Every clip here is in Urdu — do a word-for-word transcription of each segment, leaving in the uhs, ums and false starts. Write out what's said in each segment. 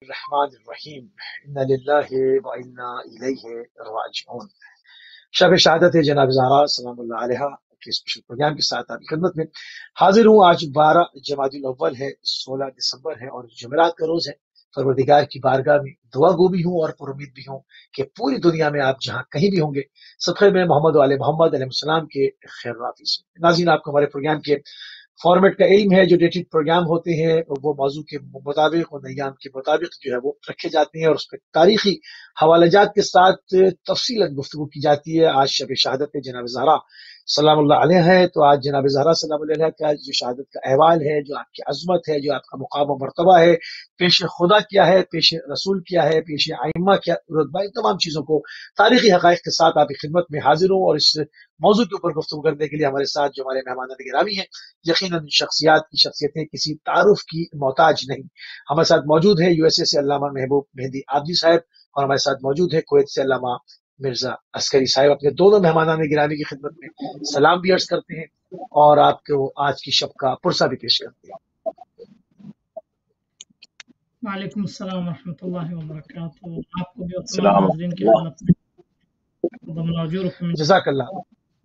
الرحمن الرحیم انا للہ و انا الیہ راجعون۔ شب شہادت جناب زہرا سلام اللہ علیہ کے اسپیشل پروگرام کے ساتھ آپ کی خدمت میں حاضر ہوں۔ آج بارہ جمادی الاول ہے، سولہ دسمبر ہے اور جمعرات کا روز ہے۔ پروردگار کی بارگاہ میں دعا گو بھی ہوں اور پر امید بھی ہوں کہ پوری دنیا میں آپ جہاں کہیں بھی ہوں گے صدقے میں محمد و آل محمد علیہ السلام کے خیر رافی سے۔ ناظرین، آپ کو ہمارے پروگرام کے فارمیٹ کا علم ہے۔ جو ڈیٹڈ پروگرام ہوتے ہیں وہ موضوع کے مطابق اور ایام کے مطابق جو ہے وہ رکھے جاتے ہیں اور اس پہ تاریخی حوالہ جات کے ساتھ تفصیل گفتگو کی جاتی ہے۔ آج شب شہادت جناب زہرا سلام اللہ علیہ ہے، تو آج جناب زہرا سلام اللہ علیہ کا جو شہادت کا احوال ہے، جو آپ کی عظمت ہے، جو آپ کا مقام و مرتبہ ہے، پیش خدا کیا ہے، پیش رسول کیا ہے، پیش ائمہ کیا رتبہ، ان تمام چیزوں کو تاریخی حقائق کے ساتھ آپ کی خدمت میں حاضر ہوں۔ اور اس موضوع کے اوپر گفتگو کرنے کے لیے ہمارے ساتھ جو ہمارے مہمان گرامی ہیں، یقیناً شخصیات کی شخصیتیں کسی تعارف کی محتاج نہیں۔ ہمارے ساتھ موجود ہے یو ایس اے سے علامہ محبوب مہدی عابدی صاحب، اور ہمارے ساتھ موجود ہے کویت سے علامہ مرزا عسکری صاحب۔ اپنے دونوں مہمانان گرامی کی خدمت میں سلام بھی عرض کرتے ہیں اور آپ کو آج کی شب کا پرسہ بھی پیش کرتے ہیں۔ وعلیکم السلام ورحمۃ اللہ وبرکاتہ۔ آپ کو بھی اور تمام السلام ناظرین کی خدمت میں ضمن اجورکم جزاک اللہ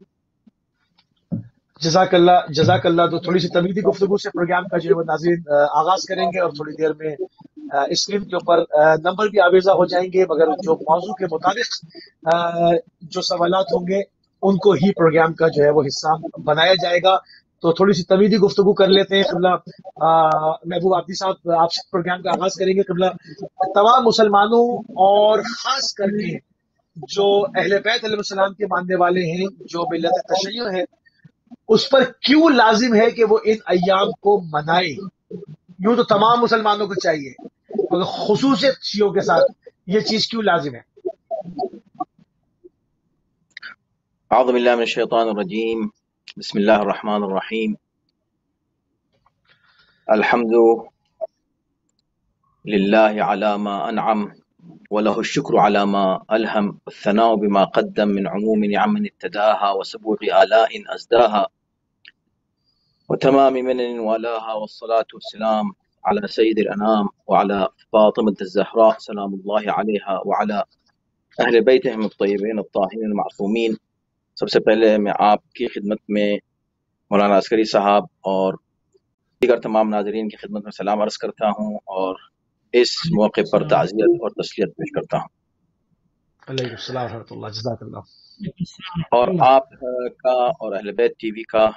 جزاک اللہ جزاک اللہ تو تھوڑی سی تمہیدی گفتگو سے پروگرام کا جو ہے وہ ناظرین آغاز کریں گے، اور تھوڑی دیر میں اسکرین کے اوپر نمبر بھی آویزہ ہو جائیں گے، مگر جو موضوع کے مطابق جو سوالات ہوں گے ان کو ہی پروگرام کا جو ہے وہ حصہ بنایا جائے گا۔ تو تھوڑی سی تمہیدی گفتگو کر لیتے ہیں۔ قبلہ محبوب عابدی صاحب، آپ سے پروگرام کا آغاز کریں گے۔ قبلہ تمام مسلمانوں اور خاص کر کے جو اہل بیت علیہ السلام کے ماننے والے ہیں، جو ملت تشیع ہے، اس پر کیوں لازم ہے کہ وہ ان ایام کو منائے؟ یوں تو تمام مسلمانوں کو چاہیے، مگر خصوصیت شیعوں کے ساتھ یہ چیز کیوں لازم ہے؟ اعوذ باللہ من الشیطان الرجیم، بسم اللہ الرحمن الرحیم، الحمد للہ علی ما انعم وله الشکر علی ما الہم، الثناء بما قدم من عموم نعم ابتداها وسبوغ آلاء ازداها وتمام منن والاها، والصلاة والسلام على سید الانام وعلى فاطمة الزہراء سلام اللہ علیہا وعلى اہل بیتہم الطیبین الطاہرین المعصومین۔ سب سے پہلے میں آپ کی خدمت میں مولانا عسکری صاحب اور دیگر تمام ناظرین کی خدمت میں سلام عرض کرتا ہوں اور اس موقع پر تعزیت اور تسلیت پیش کرتا ہوں۔ علیکم السلام ورحمۃ اللہ، جزاک اللہ۔ اور آپ کا اور اہل بیت ٹی وی کا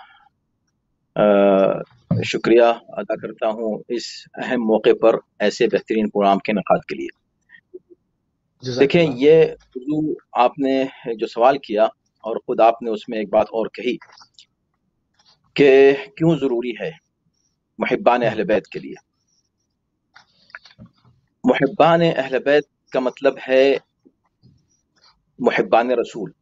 شکریہ ادا کرتا ہوں اس اہم موقع پر ایسے بہترین پروگرام کے انعقاد کے لیے۔ دیکھیں، یہ حضور آپ نے جو سوال کیا اور خود آپ نے اس میں ایک بات اور کہی کہ کیوں ضروری ہے محبان اہل بیت کے لیے۔ محبان اہل بیت کا مطلب ہے محبان رسول،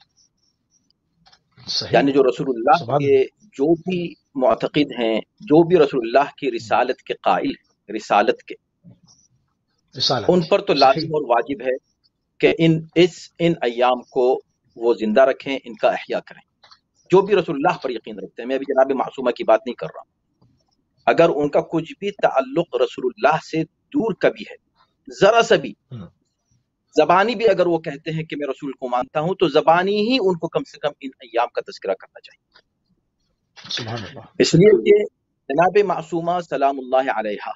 یعنی جو رسول اللہ کے جو بھی معتقد ہیں، جو بھی رسول اللہ کی رسالت کے قائل ہیں، رسالت کے، ان پر تو لازم اور واجب ہے کہ ان اس ان ایام کو وہ زندہ رکھیں، ان کا احیاء کریں۔ جو بھی رسول اللہ پر یقین رکھتے ہیں، میں ابھی جناب معصومہ کی بات نہیں کر رہا ہوں، اگر ان کا کچھ بھی تعلق رسول اللہ سے دور کا بھی ہے، ذرا سا بھی، زبانی بھی اگر وہ کہتے ہیں کہ میں رسول کو مانتا ہوں، تو زبانی ہی ان کو کم سے کم ان ایام کا تذکرہ کرنا چاہیے۔ سبحان اللہ۔ اس لیے کہ جناب معصومہ سلام اللہ علیہا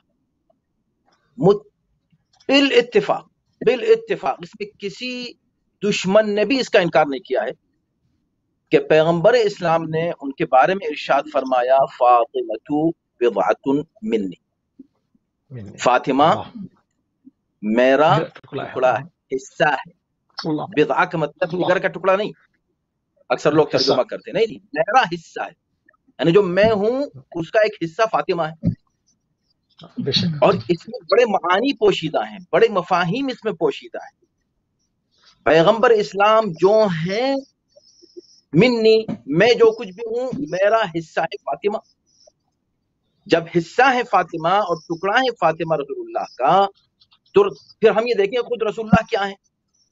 بالاتفاق بالاتفاق اس میں کسی دشمن نے بھی اس کا انکار نہیں کیا ہے کہ پیغمبر اسلام نے ان کے بارے میں ارشاد فرمایا، فاطمۃ بضعۃ منی، فاطمہ میرا ٹکڑا ہے، حصہ ہے۔ بضعہ کا مطلب جگر کا ٹکڑا نہیں، اکثر لوگ ترجمہ کرتے ہیں، نہیں، میرا حصہ ہے، یعنی جو میں ہوں اس کا ایک حصہ فاطمہ ہے۔ اور اس میں بڑے معانی پوشیدہ ہیں، بڑے مفاہیم اس میں پوشیدہ ہیں۔ پیغمبر اسلام جو ہیں منی، میں جو کچھ بھی ہوں میرا حصہ ہے فاطمہ۔ جب حصہ ہے فاطمہ اور ٹکڑا ہے فاطمہ رسول اللہ کا، تو پھر ہم یہ دیکھیں خود رسول اللہ کیا ہیں،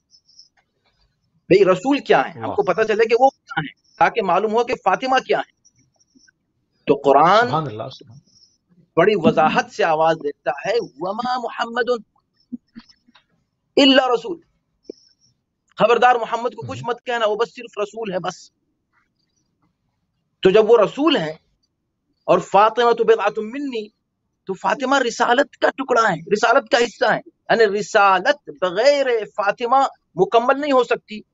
بھئی رسول کیا ہیں، ہم کو پتہ چلے کہ وہ کیا ہیں، تاکہ معلوم ہو کہ فاطمہ کیا ہیں۔ تو قرآن بڑی وضاحت سے آواز دیتا ہے، وما محمد، इल्ला रसूल, खबरदार मोहम्मद को कुछ मत कहना, वो बस सिर्फ रसूल है बस। तो जब वो रसूल है और फातिमा तो बिदअतुम मिन्नी, तो फातिमा रिसालत का टुकड़ा है, रिसालत का हिस्सा है, यानी रिसालत बगैर फातिमा मुकम्मल नहीं हो सकती।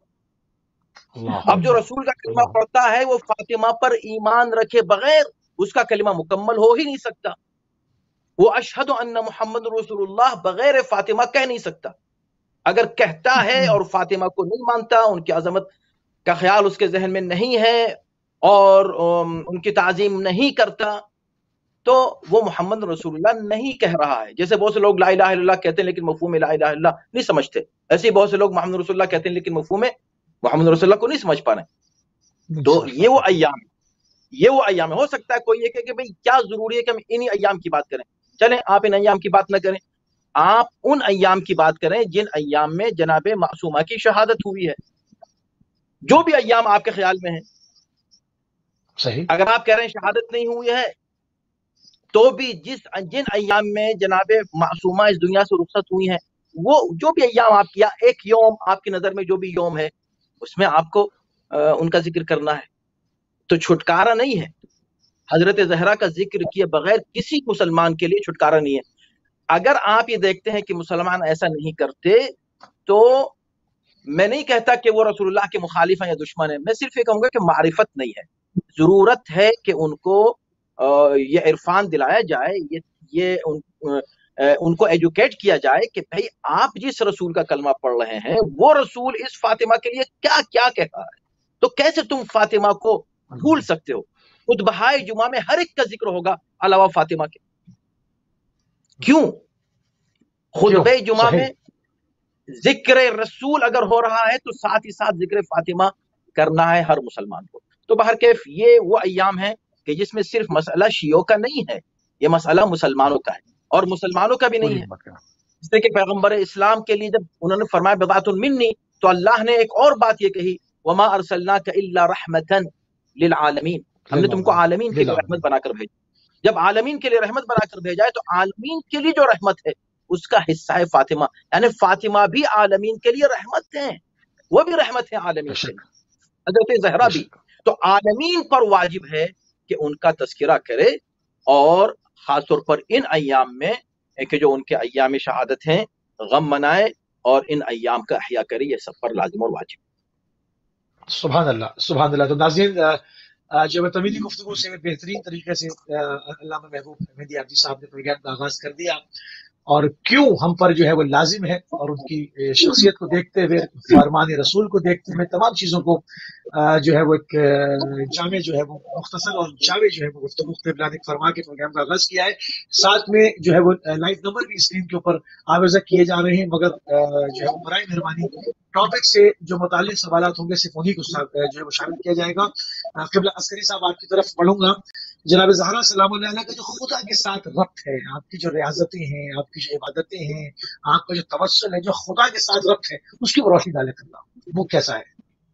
अब जो रसूल का कलमा पढ़ता है वो फातिमा पर ईमान रखे बगैर उसका कलमा मुकम्मल हो ही नहीं सकता। वो अशहदु अन्ना मुहम्मद रसूलुल्लाह बगैर फातिमा कह नहीं सकता। अगर कहता है और फातिमा को नहीं मानता, उनकी अजमत का ख्याल उसके जहन में नहीं है और उनकी ताजीम नहीं करता, तो वो मोहम्मद रसूलुल्लाह नहीं कह रहा है। जैसे बहुत से लोग ला इलाहा इल्लल्लाह कहते हैं लेकिन मफहूम ला इलाहा इल्लल्लाह नहीं समझते, ऐसे ही बहुत से लोग मोहम्मद रसूलुल्लाह कहते हैं लेकिन मफहूम मोहम्मद रसूलुल्लाह को नहीं समझ पा रहे। तो ये वो अय्याम ये वो अय्याम है। हो सकता है कोई ये कहे कि भाई क्या जरूरी है कि हम इन्हीं अय्याम की बात करें। चलें, आप इन अय्याम की बात न करें, आप उन अय्याम की बात करें जिन अय्याम में जनाब मासूमा की शहादत हुई है। जो भी अय्याम आपके ख्याल में है, सही, अगर आप कह रहे हैं शहादत नहीं हुई है, तो भी जिस जिन अय्याम में जनाब मासूमा इस दुनिया से रुखसत हुई हैं, वो जो भी अय्याम आप किया, एक यौम आपकी नजर में जो भी यौम है उसमें आपको आ, उनका जिक्र करना है। तो छुटकारा नहीं है। हजरत जहरा का जिक्र किए बगैर किसी मुसलमान के लिए छुटकारा नहीं है। अगर आप ये देखते हैं कि मुसलमान ऐसा नहीं करते, तो मैं नहीं कहता कि वो रसूलुल्लाह के मुखालिफ हैं या दुश्मन है, मैं सिर्फ ये कहूंगा कि मारिफत नहीं है। जरूरत है कि उनको ये इरफान दिलाया जाए, ये ये उन, उनको एजुकेट किया जाए कि भाई आप जिस रसूल का कलमा पढ़ रहे हैं वो रसूल इस फातिमा के लिए क्या क्या कह रहा है, तो कैसे तुम फातिमा को भूल सकते हो। खुतबहाए जुमा में हर एक का जिक्र होगा अलावा फातिमा के। क्यों? खुतबे जुमा में जिक्र रसूल अगर हो रहा है तो साथ ही साथ जिक्र फातिमा करना है हर मुसलमान को। तो बहरकैफ ये वो अय्याम है कि जिसमें सिर्फ मसला शियों का नहीं है, ये मसला मुसलमानों का है और मुसलमानों का भी नहीं है। इसलिए कि पैगंबर इस्लाम के लिए जब उन्होंने फरमाया बिदअतुन मिन्नी, तो अल्लाह ने एक और बात ये कही, वमा अरसलनाका इल्ला रहमतन लिल आलमीन, हमने तुमको आलमीन के लिए रहमत बनाकर भेजा। जब आलमीन के लिए रहमत बनाकर भेजा है तो आलमीन के लिए जो रहमत है उसका हिस्सा है फातिमा, यानी फातिमा भी आलमीन के लिए रहमत है, वो भी रहमत है आलमीन के लिए, हजरत जहरा भी। तो आलमीन पर वाजिब है कि उनका तस्करा करे और खासतौर पर इन अय्याम में कि जो उनके अय्याम शहादत हैं गम मनाए और इन अय्याम का अहया करे, ये सब पर लाजिम और वाजिब। सुभान अल्लाह, सुभान अल्लाह। तो नाज़रीन, जब तमीदी गुफ्तगू से बेहतरीन तरीके से अल्लामा महबूब अहमदी आबदी साहब ने प्रोग्राम का आगाज कर दिया और क्यों हम पर जो है वो लाजिम है, और उनकी शख्सियत को देखते हुए, फरमान रसूल को देखते हुए तमाम चीज़ों को जो है वो एक जामे जो है वो मुख्तसर और जामे जो है वो गुफ्तगू फरमा के प्रोग्राम का आगाज किया है। साथ में जो है वो लाइव नंबर भी स्क्रीन के ऊपर आवेज़ा किए जा रहे हैं, मगर जो है वो बराए मेहरबानी टॉपिक से जो मुताल्लिक़ सवालात होंगे सिर्फ उन्हीं को जो है वो शामिल किया जाएगा। क़िबला अस्करी साहब आपकी तरफ पढ़ूंगा। जनाब ज़हरा सलाम अलैहा का जो खुदा के साथ रब्त है, आपकी जो रियाजतें हैं, आपकी जो इबादतें हैं, आपका जो तवस्सुल है, जो खुदा के साथ रब्त है, उसकी रोशनी डाले करना, वो कैसा है?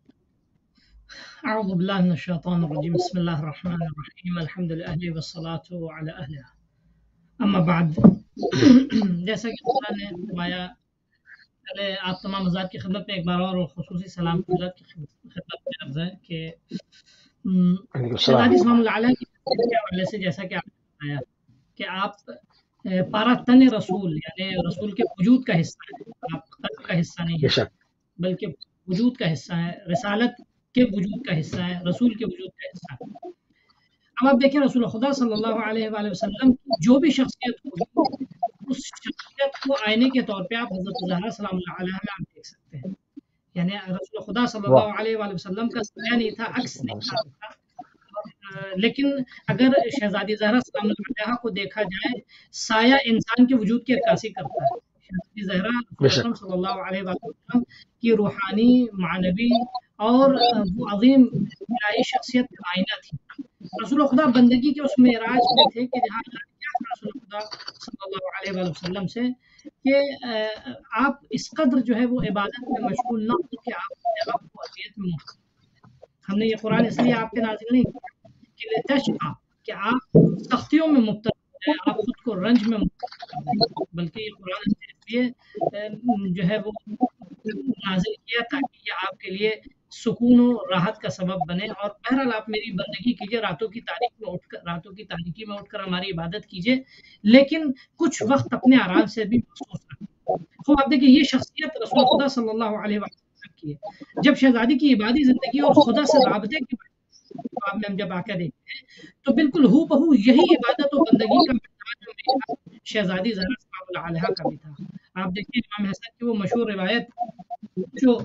अऊज़ु बिल्लाहि मिनश शैतानिर रजीम, बिस्मिल्लाहिर रहमानिर रहीम, अल्हम्दुलिल्लाहि वस्सलातु अला अहलिहा, अम्मा बाद। जैसा कि खुदा ने फरमाया, पहले आप तमाम हज़रात की खिदमत में एक बार और खुसूसी सलाम हज़रात की खिदमत में अर्ज़ है कि शहज़ादी सलामुल्लाह अलैहा के हवाले से जैसा कि आपने बताया कि आप पारा तन रसूल यानी रसूल के वजूद का हिस्सा है, आप कल्ब का हिस्सा नहीं है बल्कि वजूद का हिस्सा है, रिसालत के वजूद का हिस्सा है, रसूल के वजूद का हिस्सा है। अब आप देखें रसूल खुदा सल्लल्लाहु अलैहि वसल्लम की जो भी शख्सियत होगी, उस शख्सियत को आईने के तौर पे आप हज़रत ज़हरा सलामुल्लाह अलैहा में आप देख सकते हैं। यानी रसूल खुदा सल्लल्लाहु अलैहि वसल्लम का साया नहीं था, अक्स नहीं था। लेकिन अगर शहजादी ज़हरा सलामुल्लाह अलैहा को देखा जाए, साया इंसान के वजूद की अक्कासी करता है। शहजादी ज़हरा सल्लल्लाहु अलैहि वसल्लम की रूहानी, मानवी और वो अजीम इलाही शख्सियत का आईना थी। रसूल खुदा बंदगी के उस मेराज में थे कि जहाँ रसूल खुदा सल्लल्लाहु अलैहि वसल्लम से कि आप इस कदर जो है वो इबादत में मशगूल ना हो कि आप आपको अज़ियत में मुब्तला। हमने ये कुरान इसलिए आप पे नाज़िल नहीं कि लितशक़ा, कि आप सख्तियों में मुब्तला हो जाए, आप खुद को रंज में मुब्तला कर दें, बल्कि ये कुरान इसलिए جو ہے وہ نازل کیا تاکہ یہ آپ کے لیے سکون و راحت کا سبب بنے، اور بہرحال آپ میری بندگی کیجیے، راتوں کی تاریخ میں اٹھ کر راتوں کی تاریکی میں اٹھ کر ہماری عبادت کیجیے، لیکن کچھ وقت اپنے آرام سے بھی مخصوص رکھیں۔ خوب آپ دیکھیے، یہ شخصیت رسول خدا صلی اللہ علیہ وسلم کی ہے۔ جب شہزادی کی عبادی زندگی اور خدا سے رابطے کے باب میں ہم جب آ کر دیکھتے ہیں تو بالکل ہو بہو یہی عبادت و بندگی کا مزاج و معیار شہزادی زہرا سلام اللہ علیہا کا بھی تھا۔ آپ دیکھیں امام حسن کی وہ مشہور روایت جو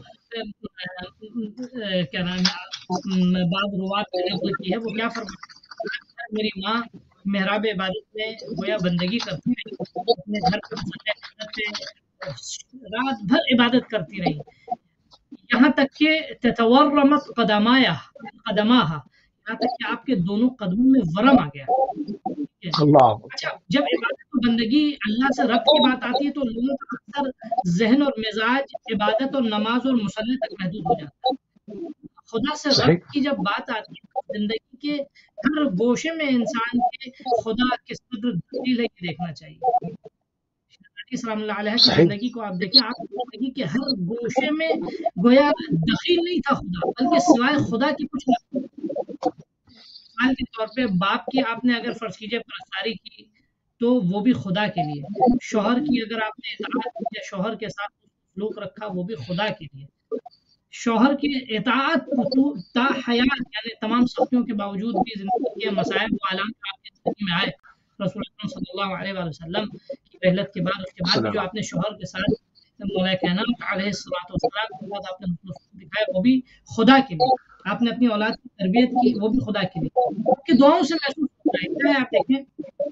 کیا نام ہے بعض روات نے نقل کی ہے، وہ کیا فرماتے ہیں، میری ماں محراب عبادت میں گویا بندگی کرتی رہی، اپنے گھر پر مسجد عبادت پہ رات بھر عبادت کرتی رہی، یہاں تک کہ تتورمت قدمایا قدماہا، یہاں تک کہ آپ کے دونوں قدموں میں ورم آ گیا۔ اللہ اچھا، جب عبادت و بندگی اللہ سے ربط کی بات آتی ہے تو لوگوں کا اکثر ذہن اور مزاج عبادت اور نماز اور مصلی تک محدود ہو جاتا ہے۔ خدا سے ربط کی جب بات آتی ہے تو زندگی کے ہر گوشے میں انسان کے خدا کس قدر دخیل ہے یہ دیکھنا چاہیے۔ سلام اللہ علیہ کی زندگی کو آپ دیکھیں، آپ کی زندگی کے ہر گوشے میں گویا دخیل نہیں تھا خدا، بلکہ سوائے خدا کی کچھ نہ۔ مثال کے طور پہ باپ کی آپ نے اگر فرض کیجئے پرستاری کی تو وہ بھی خدا کے لیے، شوہر کی اگر آپ نے اطاعت کی یا شوہر کے ساتھ سلوک رکھا وہ بھی خدا کے لیے، شوہر کی اطاعت تا حیات یعنی تمام سختیوں کے باوجود بھی زندگی کے مسائب و آلات آپ کی زندگی میں آئے، رسول اللہ صلی اللہ علیہ وآلہ وسلم کی رحلت کے بعد اس کے بعد بھی جو آپ نے شوہر کے ساتھ مولا کائنات علیہ الصلوۃ والسلام کے بعد آپ نے دکھایا وہ بھی خدا کے لیے، آپ نے اپنی اولاد کی تربیت کی وہ بھی خدا کے لیے، آپ کی دعاؤں سے محسوس ہوتا ہے۔ آپ دیکھیں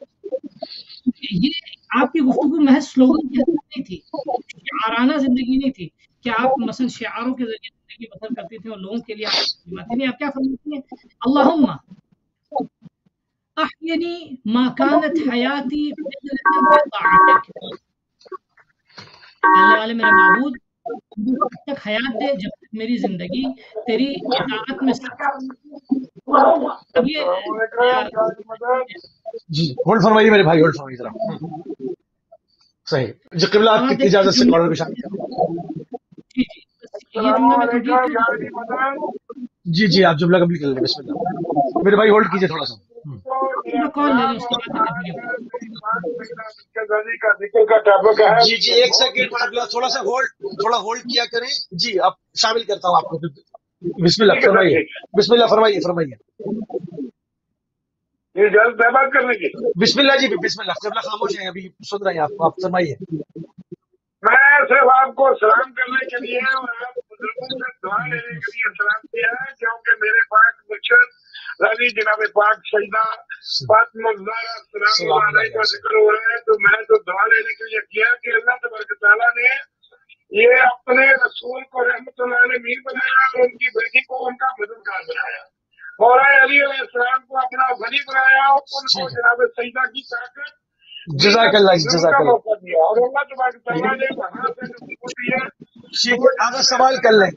یہ آپ کی گفتگو محض سلوگن کی حد نہیں تھی، شعارانہ زندگی نہیں تھی کہ آپ مثلا شعاروں کے ذریعے زندگی بسر کرتی تھیں اور لوگوں کے لیے آپ فرماتی نہیں، آپ کیا فرماتی ہیں؟ اللہم احینی ما کانت حیاتی بطاعتک، اللہ والے میرے معبود جب تک حیات دے، جب تک میری زندگی تیری اطاعت میں اب یہ جی ہولڈ فرمائیے میرے بھائی، ہولڈ فرمائیے ذرا۔ صحیح جی، قبلہ آپ کی اجازت سے آرڈر بھی شامل کریں۔ جی جی یہ جملہ میں کمپلیٹ کر جی جی آپ جملہ کمپلیٹ کر لیں، بسم اللہ۔ میرے بھائی ہولڈ کیجئے تھوڑا سا، کال لے لیں اس کے بعد جی جی ایک سیکنڈ قبلہ تھوڑا سا ہولڈ تھوڑا ہولڈ کیا کریں۔ جی اب شامل کرتا ہوں آپ کو، بسم اللہ فرمائیے، بسم اللہ فرمائیے فرمائیے بات کرنے کی بسم اللہ جی، بسم اللہ، قبلہ خاموش ہیں ابھی سن رہے ہیں آپ کو، آپ فرمائیے۔ میں صرف آپ کو سلام کرنے کے لیے اور آپ بزرگوں سے دعا لینے کے لیے سلام کیا ہے، کیونکہ میرے پاک مرشد راضی جناب پاک سیدہ فاطمہ الزہرا سلام اللہ علیہ کا ذکر ہو رہا ہے، تو میں تو دعا لینے کے لیے کیا کہ اللہ تبارک تعالیٰ نے یہ اپنے رسول کو رحمت اللہ علیہ میر بنایا اور ان کی بیٹی کو ان کا مددگار بنایا، مولا علی علیہ السلام کو اپنا ولی بنایا اور ان کو جناب سیدہ کی طاقت جزاک اللہ جی، جزاک اللہ دیا، اور اللہ تبارک تعالیٰ نے وہاں سے نصیب دیا۔ ٹھیک ہے، آگے سوال کر لیں۔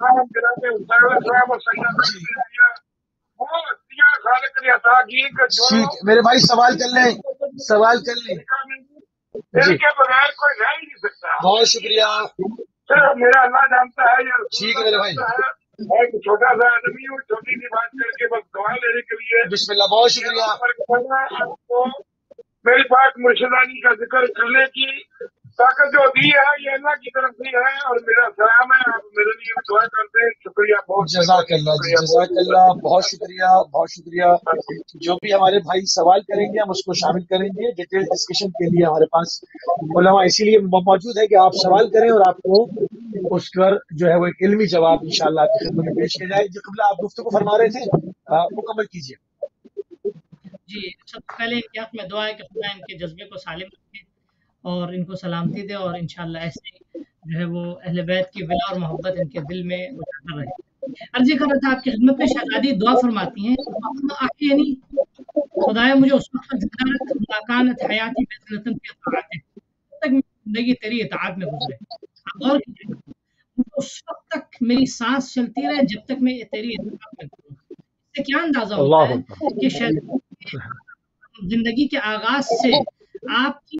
ٹھیک میرے بھائی سوال کر لیں، سوال کر لیں ان کے بغیر کوئی رہ ہی نہیں سکتا۔ بہت شکریہ، صرف میرا اللہ جانتا ہے یا ٹھیک ہے میرے بھائی، ایک چھوٹا سا آدمی ہوں، چھوٹی سی بات کر کے بس دعا لینے کے لیے بسم اللہ، بہت شکریہ۔ آپ کو میری پاک مرشدانی کا ذکر کرنے کی طاقت جو دی ہے یہ اللہ کی طرف سے ہے، اور میرا سلام ہے، آپ میرے لیے بھی دعا کرتے ہیں۔ شکریہ، بہت جزاک اللہ جی، جزاک اللہ، بہت شکریہ بہت شکریہ۔ جو بھی ہمارے بھائی سوال کریں گے ہم اس کو شامل کریں گے ڈیٹیل ڈسکشن کے لیے، ہمارے پاس علماء اسی لیے موجود ہے کہ آپ سوال کریں اور آپ کو اس پر جو ہے وہ ایک علمی جواب انشاءاللہ آپ کی خدمت میں پیش کیا جائے۔ جو قبلہ آپ گفتگو فرما رہے تھے مکمل کیجیے۔ جی سب سے پہلے ان کے حق میں دعا ہے کہ خدا ان کے جذبے کو سالم رکھے اور ان کو سلامتی دے، اور انشاءاللہ ایسے جو ہے وہ اہل بیت کی ولا اور محبت ان کے دل میں اجاگر رہے۔ عرض یہ کر رہا تھا آپ کی خدمت میں، شہزادی دعا فرماتی ہیں، آخینی خدایا مجھے اس وقت تک زندہ رکھ مکانت حیاتی بزنتن کی اطاعت ہے، جب تک میری زندگی تیری اطاعت میں گزرے۔ آپ غور کیجیے، اس وقت تک میری سانس چلتی رہے جب تک میں تیری اطاعت میں گزروں۔ اس سے کیا اندازہ ہوتا ہے کہ شہزادی زندگی کے آغاز سے آپ کی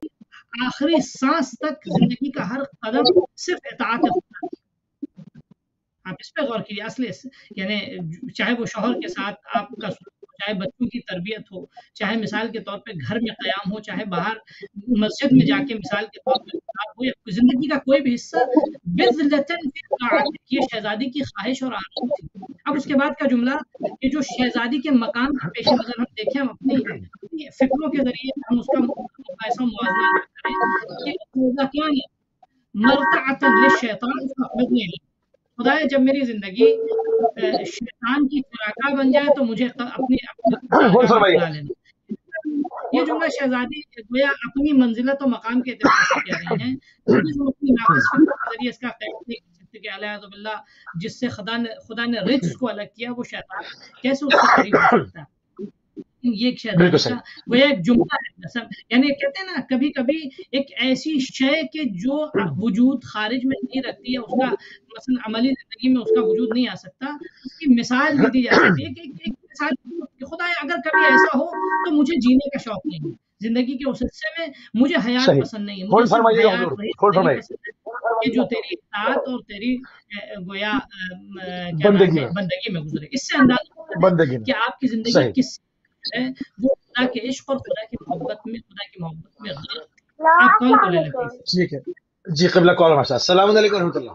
आखिरी सांस तक जिंदगी का हर कदम सिर्फ इताअत खुदा। आप इस पे गौर कीजिए। असली यानी चाहे वो शौहर के साथ आपका सुलूक हो, चाहे बच्चों की तरबियत हो, चाहे मिसाल के तौर पे घर में क़याम हो, चाहे बाहर मस्जिद में जाके मिसाल के तौर पे ख़िताब हो, या ज़िंदगी का कोई भी हिस्सा बिज़्ज़तन फ़ी ताअत, ये शहज़ादी की ख़्वाहिश और आरज़ू थी। अब उसके बाद का जुमला कि जो शहज़ादी के मकाम के पेश नज़र हम देखें, हम अपनी अपनी फ़िक्रों के ज़रिए हम उसका मुक़ायसा मुवाज़ना करें कि मरतअतन लिश्शैतान फ़अख़ज़नी खुदाए जब मेरी ज़िंदगी शैतान की खुराका बन जाए तो मुझे अपनी अपनी बुला लेना। ये जुमला शहज़ादी गोया अपनी मंजिलत और मकाम के एतबार से कह रही हैं, अपनी नाक़िस फ़िक्र के ज़रिए इसका फ़ैसला जिससे खुदा ने खुदा ने रिज्क़ को अलग किया, वो शैतान कैसे उससे करीब हो सकता है। ये एक शहज़ादी का गोया एक जुमला है। यानी कहते हैं ना, कभी कभी एक ऐसी शय के जो वजूद खारिज में नहीं रखती है, उसका मसलन अमली ज़िंदगी में उसका वजूद नहीं आ सकता, उसकी मिसाल भी दी जा सकती है कि एक, एक मिसाल खुदा अगर कभी ऐसा हो तो मुझे जीने का शौक नहीं है, जिंदगी के उस हिस्से में मुझे हयात पसंद नहीं है, मुझे हयात वही पसंद है कि जो तेरी इताअत और तेरी गोया बंदगी में बंदगी में गुजरे। इससे अंदाजा कि आपकी जिंदगी किस है, वो खुदा के इश्क और खुदा की मोहब्बत में खुदा की मोहब्बत में आप कौन को ले लेते हैं। ठीक है जी, क़िबला कॉल माशा। अस्सलाम वालेकुम व रहमतुल्लाह।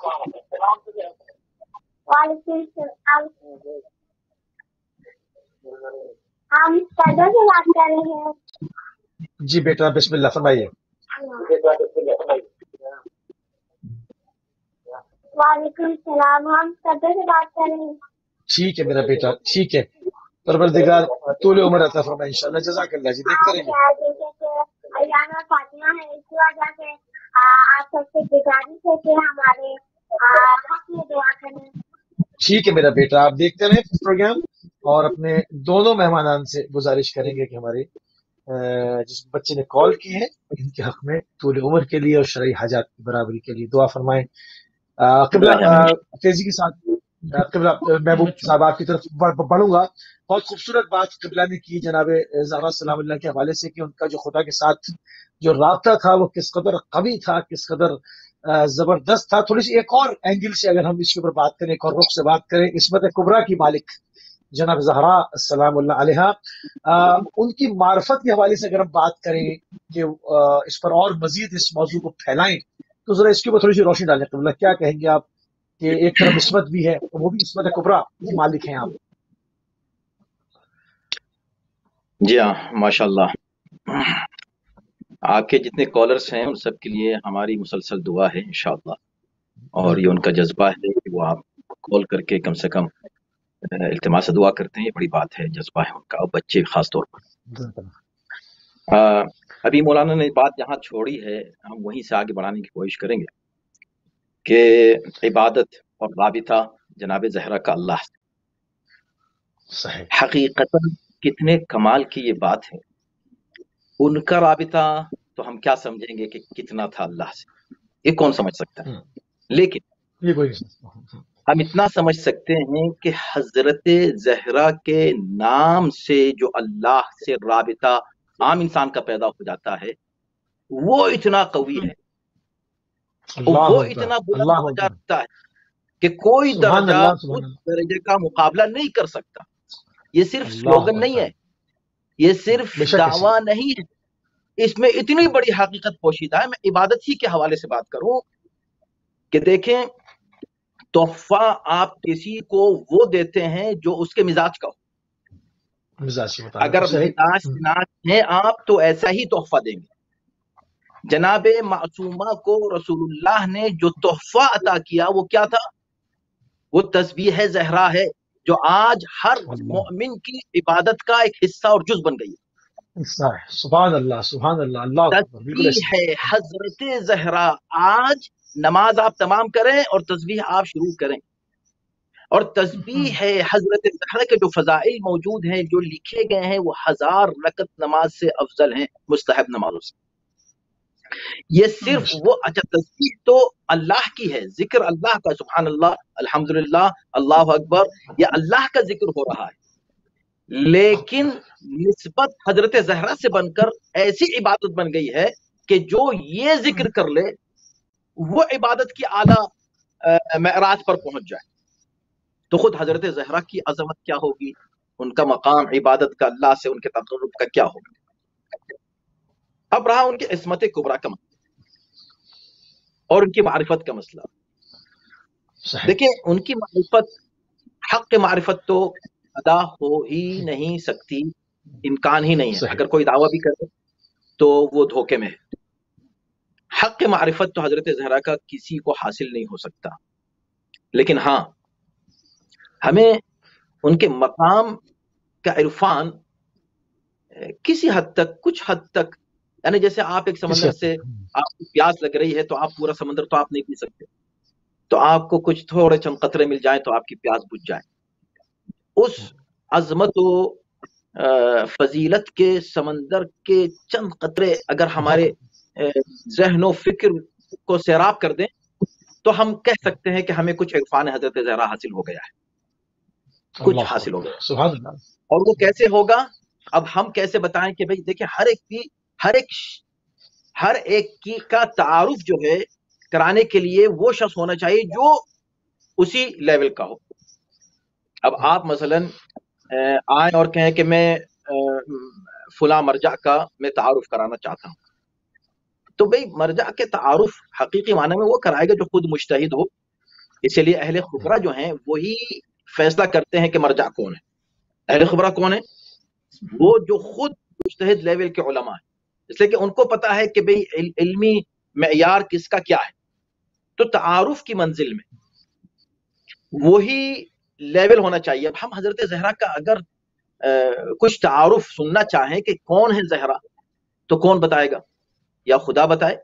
वालेकुम सलाम। हम सदर से बात कर रहे हैं। जी बेटा बिस्मिल्लाह फरमाइए। वालेकुम सलाम, हम सदर से बात कर रहे हैं। ठीक है मेरा बेटा, ठीक है। परवरदिगार तूल उम्र अता फरमाए इंशाअल्लाह। जज़ाकल्लाह जी। देखते रहेंगे। अयाना फातिमा है, इस वजह से आप सबसे गुजारिश है कि हमारे हक में दुआ करें। ठीक है मेरा बेटा, आप देखते रहें प्रोग्राम और अपने दोनों मेहमानान से गुजारिश करेंगे कि हमारे जिस बच्चे ने कॉल की है इनके हक में तूल उम्र के लिए और शरई हाजात की बराबरी के लिए दुआ फरमाएं। क़िबला तेजी के साथ क़िबला महबूब साहब आपकी तरफ बढ़ूंगा। बहुत खूबसूरत बात क़िबला ने की जनाबे ज़हरा सलामुल्लाह के हवाले से कि उनका जो खुदा के साथ जो राब्ता था वो किस कदर कवी था, किस कदर जबरदस्त था। थोड़ी सी एक और एंगल से अगर हम इसके ऊपर बात करें, एक और रुख से बात करें, इस्मत कुबरा की मालिक जनाब ज़हरा सलामुल्लाह अलैहा, उनकी मार्फत के हवाले से अगर हम बात करें कि इस पर और मजीद इस मौजू को फैलाएं तो जरा इसके ऊपर थोड़ी सी रोशनी डालें। क़िबला क्या कहेंगे आप कि एक तरफ इस्मत भी है तो वो भी इस्मत कुबरा की मालिक हैं आप। जी हाँ माशाल्लाह, आपके जितने कॉलर्स हैं उन सब के लिए हमारी मुसलसल दुआ है इंशाअल्लाह, और ये उनका जज्बा है कि वो आप कॉल करके कम से कम इल्तिमास दुआ करते हैं, ये बड़ी बात है, जज्बा है उनका, और बच्चे खास तौर पर। आ, अभी मौलाना ने बात जहाँ छोड़ी है हम वहीं से आगे बढ़ाने की कोशिश करेंगे कि इबादत और राबिता जनाब ज़हरा का अल्लाह से हकीकतन कितने कमाल की ये बात है। उनका राबिता तो हम क्या समझेंगे कि कितना था अल्लाह से, ये कौन समझ सकता है, लेकिन ये कोई हम इतना समझ सकते हैं कि हजरत ज़हरा के नाम से जो अल्लाह से राबिता आम इंसान का पैदा हो जाता है वो इतना कवी है, वो इतना बुलंद हो जाता है कि कोई दर्जा उस दर्जे का मुकाबला नहीं कर सकता। ये सिर्फ स्लोगन नहीं है, ये सिर्फ दावा नहीं है, इसमें इतनी बड़ी हकीकत पोशीदा है। मैं इबादत ही के हवाले से बात करूं कि देखें, तोहफा आप किसी को वो देते हैं जो उसके मिजाज का हो। मिजाज अगर मिजाज नाच है आप तो ऐसा ही तोहफा देंगे। जनाबे मासूमा को रसूलुल्लाह ने जो तोहफा अता किया वो क्या था? वो तस्बीह ज़हरा है जो आज हर मोमिन की इबादत का एक हिस्सा और जुज बन गई है। सुभान अल्लाह, सुभान अल्लाह, अल्लाह तस्बीह है हजरत ज़हरा। आज नमाज आप तमाम करें और तस्बीह आप शुरू करें, और तस्बीह है हजरत ज़हरा के जो फजाइल मौजूद हैं, जो लिखे गए हैं, वो हजार रकत नमाज से अफजल हैं मुस्तहब नमाजों से। ये सिर्फ वो, अच्छा तस्बीह तो अल्लाह की है, जिक्र अल्लाह का, सुभान अल्लाह, अल्हम्दुलिल्लाह, अल्लाह अकबर, ये अल्लाह का जिक्र हो रहा है, लेकिन निस्बत हजरत ज़हरा से बनकर ऐसी इबादत बन गई है کہ جو یہ ذکر کر لے وہ عبادت کی اعلیٰ معراج پر پہنچ جائے. تو خود حضرت زہرا کی عظمت کیا ہوگی، ان کا مقام عبادت کا اللہ سے ان کے تقرب کا کیا ہوگا. اب رہا ان کی عصمت کبریٰ کا مسئلہ اور ان کی معرفت کا مسئلہ. دیکھیں ان کی معرفت، حق کے معرفت تو ادا ہو ہی نہیں سکتی، امکان ہی نہیں ہے. اگر کوئی دعویٰ بھی کرے تو وہ دھوکے میں ہے. حق کے معرفت تو حضرت زہرا کا کسی کو حاصل نہیں ہو سکتا. لیکن ہاں ہمیں ان کے مقام کا عرفان کسی حد تک، کچھ حد تک، یعنی جیسے آپ ایک سمندر سے آپ کو پیاس لگ رہی ہے تو آپ پورا سمندر تو آپ نہیں پی سکتے، تو آپ کو کچھ تھوڑے چند قطرے مل جائیں تو آپ کی پیاس بجھ جائے. اس عظمت و فضیلت کے سمندر کے چند قطرے اگر ہمارے ذہن و فکر کو سیراب کر دیں تو ہم کہہ سکتے ہیں کہ ہمیں کچھ عرفان حضرت زہرا حاصل ہو گیا ہے، کچھ حاصل ہو گیا. سبحان اللہ. اور وہ کیسے ہوگا؟ اب ہم کیسے بتائیں کہ بھئی دیکھیں ہر ایک کی ہر ایک ہر ایک کی کا تعارف جو ہے کرانے کے لیے وہ شخص ہونا چاہیے جو اسی لیول کا ہو. اب آپ مثلا آئیں اور کہیں کہ میں فلاں مرجع کا میں تعارف کرانا چاہتا ہوں، تو بھئی مرجع کے تعارف حقیقی معنی میں وہ کرائے گا جو خود مجتہد ہو. اسی لیے اہل خبرہ جو ہیں وہی فیصلہ کرتے ہیں کہ مرجع کون ہے. اہل خبرہ کون ہے؟ وہ جو خود مجتہد لیول کے علماء ہیں، اس لیے کہ ان کو پتا ہے کہ بھئی علمی معیار کس کا کیا ہے. تو تعارف کی منزل میں وہی لیول ہونا چاہیے. اب ہم حضرت زہرا کا اگر کچھ تعارف سننا چاہیں کہ کون ہے زہرا، تو کون بتائے گا؟ یا خدا بتائے.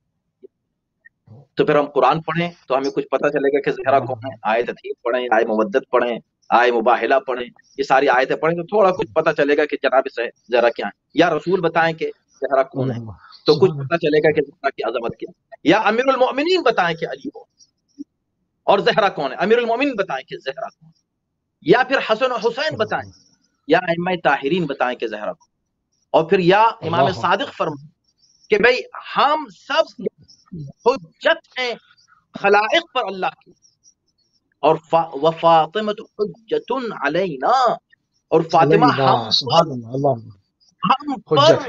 تو پھر ہم قرآن پڑھیں تو ہمیں کچھ پتہ چلے گا کہ زہرا کون ہے. آیت تطہیر پڑھیں، آیت مودت پڑھیں، آیت مباہلہ پڑھیں، یہ ساری آیتیں پڑھیں تو تھوڑا کچھ پتہ چلے گا کہ جناب زہرا کیا ہے. یا رسول بتائیں کہ زہرا کون ہے تو کچھ پتہ چلے گا کہ زہرا کی عظمت کیا ہے. یا امیر المؤمنین بتائیں کہ علی کون اور زہرا کون ہے. امیر المؤمنین بتائیں کہ زہرا کون ہے. یا پھر حسن و حسین بتائیں، یا ائمہ طاہرین بتائیں کہ زہرا کون. اور پھر یا امام صادق فرمائیں کہ بھئی ہم سب حجت ہیں خلائق پر اللہ کی، اور وفاطمہ حجت علینا، اور فاطمہ ہم سبحان اللہ ہم پر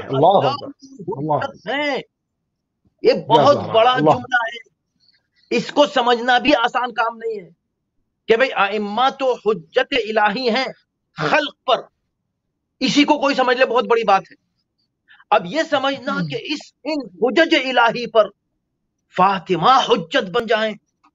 حجت ہیں. یہ بہت بڑا جملہ ہے، اس کو سمجھنا بھی آسان کام نہیں ہے کہ بھئی ائمہ تو حجت الہی ہیں خلق پر. اسی کو کوئی سمجھ لے بہت بڑی بات ہے. اب یہ سمجھنا کہ اس ان حجج الہی پر فاطمہ حجت بن جائیں